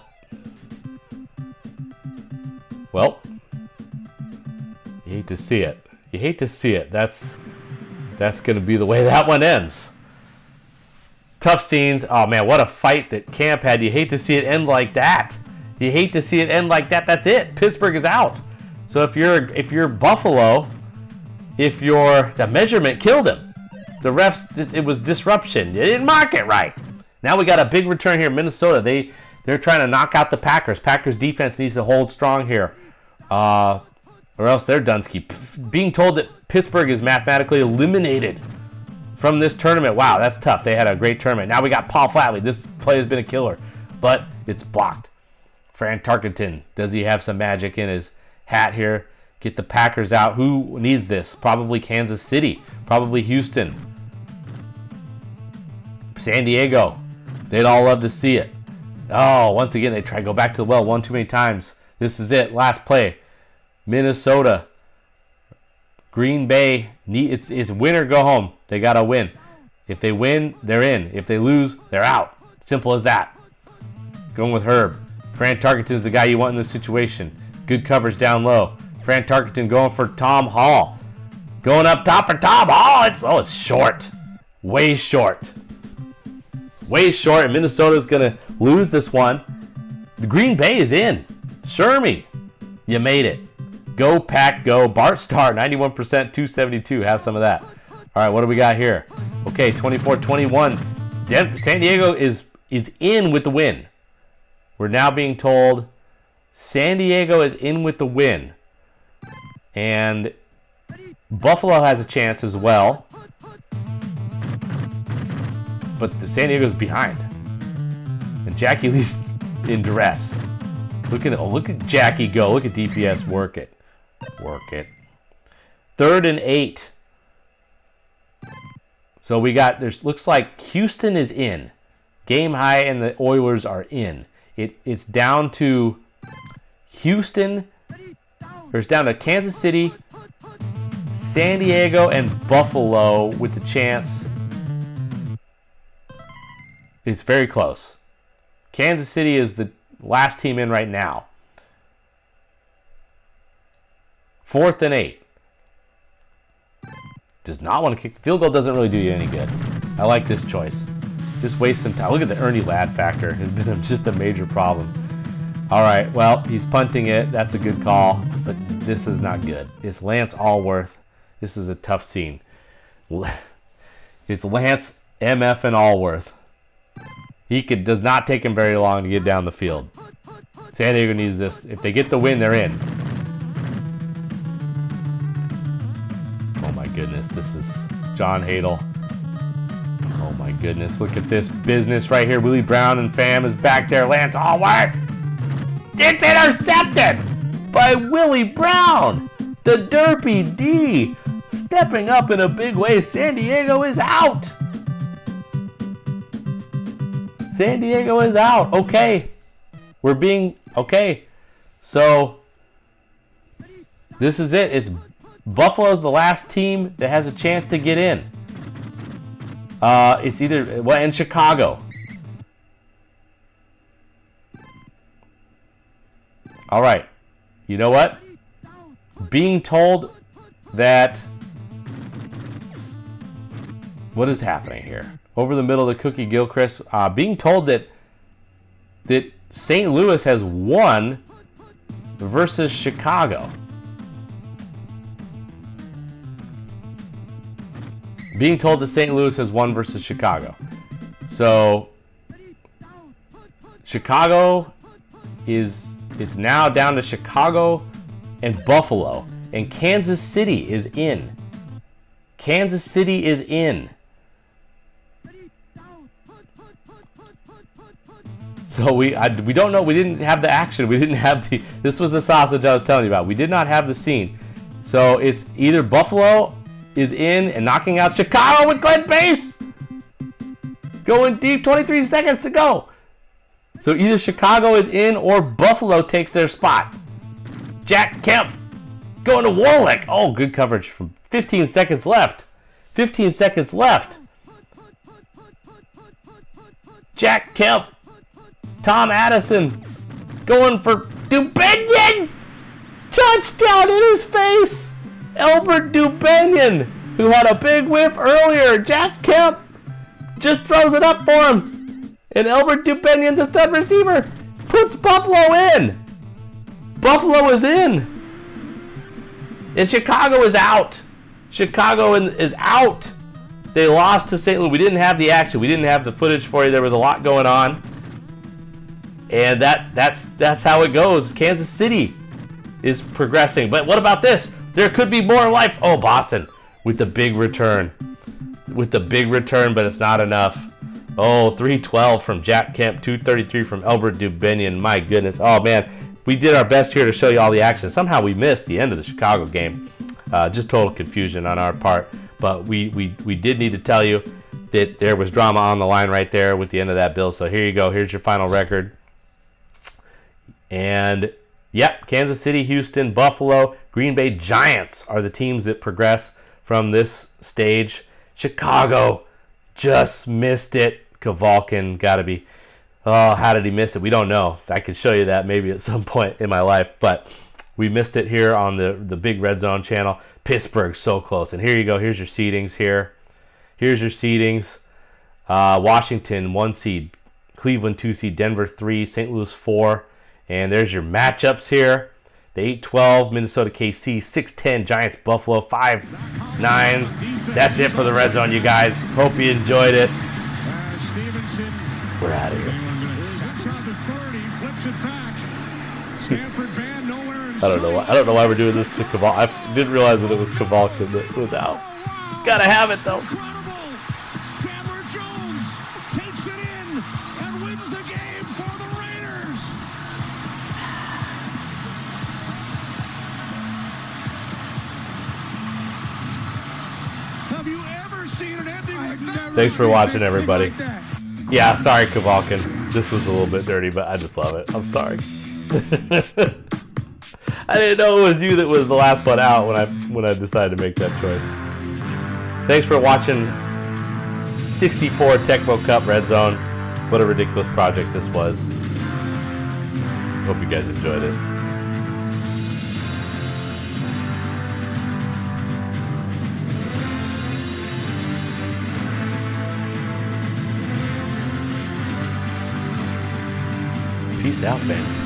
Well, you hate to see it. You hate to see it. That's going to be the way that one ends. Tough scenes. Oh, man, what a fight that Camp had. You hate to see it end like that. You hate to see it end like that. That's it. Pittsburgh is out. So if you're Buffalo, the measurement killed him. The refs, it was disruption. They didn't mark it right. Now we got a big return here. Minnesota, they're trying to knock out the Packers. Packers defense needs to hold strong here. Or else they're Dunsky. Being told that Pittsburgh is mathematically eliminated from this tournament. Wow, that's tough. They had a great tournament. Now we got Paul Flatley. This play has been a killer, but it's blocked. Fran Tarkenton, does he have some magic in his hat here? Get the Packers out. Who needs this? Probably Kansas City. Probably Houston. San Diego. They'd all love to see it. Oh, once again, they try to go back to the well one too many times. This is it. Last play. Minnesota. Green Bay. It's win or go home. They got to win. If they win, they're in. If they lose, they're out. Simple as that. Going with Herb. Fran Tarkenton is the guy you want in this situation. Good coverage down low. Fran Tarkenton going for Tom Hall. Going up top for Tom Hall. It's short. Way short. Way short, and Minnesota's going to lose this one. The Green Bay is in. Shermy, you made it. Go, Pack, go. Bart Starr, 91%, 272. Have some of that. All right, what do we got here? Okay, 24-21. San Diego is in with the win. we're now being told San Diego is in with the win. And Buffalo has a chance as well. But San Diego's behind. And Jackie Lee's in duress. Look at Jackie go. Look at DPS work it. Work it. 3rd and 8. So we got, looks like Houston is in. Game high and the Oilers are in. It's down to Houston, or it's down to Kansas City, San Diego, and Buffalo with the chance. It's very close. Kansas City is the last team in right now. 4th and 8. Does not want to kick. The field goal doesn't really do you any good. I like this choice. Just waste some time. Look at the Ernie Ladd factor. It's been just a major problem. All right, well, he's punting it. That's a good call, but this is not good. It's Lance Allworth. This is a tough scene. It's Lance, MF, and Allworth. Does not take him very long to get down the field. San Diego needs this. If they get the win, they're in. Oh my goodness, this is John Hadel. Oh my goodness, look at this business right here. Willie Brown and fam is back there. Lance Allworth. It's intercepted by Willie Brown. The Derpy D stepping up in a big way. San Diego is out. San Diego is out. Okay. We're being... Okay. So, this is it. It's Buffalo's the last team that has a chance to get in. It's either... Well, in Chicago. All right. You know what? Being told that... What is happening here? Over the middle of the Cookie Gilchrist. Being told that St. Louis has won versus Chicago. Being told that St. Louis has won versus Chicago. So, Chicago is... It's now down to Chicago and Buffalo. And Kansas City is in. Kansas City is in. So we don't know. We didn't have the action. We didn't have the... This was the sausage I was telling you about. We did not have the scene. So it's either Buffalo is in and knocking out Chicago with Glenn Pace. Going deep, 23 seconds to go. So either Chicago is in or Buffalo takes their spot. Jack Kemp going to Warlick. Oh, good coverage from 15 seconds left. 15 seconds left. Jack Kemp. Tom Addison going for Dubenion. Touchdown in his face. Albert Dubenion, who had a big whiff earlier. Jack Kemp just throws it up for him. And Albert Dubenion, the stud receiver, puts Buffalo in. Buffalo is in. And Chicago is out. Chicago is out. They lost to St. Louis. We didn't have the action. We didn't have the footage for you. There was a lot going on. And that's how it goes. Kansas City is progressing. But what about this? There could be more life. Oh, Boston with the big return. With the big return, but it's not enough. Oh, 312 from Jack Kemp, 233 from Albert Dubenion. My goodness. Oh, man. We did our best here to show you all the action. Somehow we missed the end of the Chicago game. Just total confusion on our part. But we did need to tell you that there was drama on the line right there with the end of that bill. So here you go. Here's your final record. And, yep, Kansas City, Houston, Buffalo, Green Bay Giants are the teams that progress from this stage. Chicago just missed it. Kavalkin, got to be... Oh, how did he miss it? We don't know. I could show you that maybe at some point in my life. But we missed it here on the big Red Zone channel. Pittsburgh, so close. And here you go. Here's your seedings here. Here's your seedings. Washington, 1 seed. Cleveland, 2 seed. Denver, 3. St. Louis, 4. And there's your matchups here. The 8-12, Minnesota, KC. 6-10, Giants, Buffalo. 5-9. That's it for the Red Zone, you guys. Hope you enjoyed it. We're out of here. Stanford band nowhere in I don't know why. I don't know why we're doing this to Kaval. I didn't realize that it was Kavalkin that was out. Gotta have it though. Chandler Jones takes it in and wins the game for the Raiders. Have you ever seen an ending like that? Thanks for watching, everybody. Yeah, sorry, Kavalkin. This was a little bit dirty, but I just love it. I'm sorry. I didn't know it was you that was the last one out when I decided to make that choice. Thanks for watching 64 Tecmo Cup Red Zone. What a ridiculous project this was. Hope you guys enjoyed it. Peace out, man.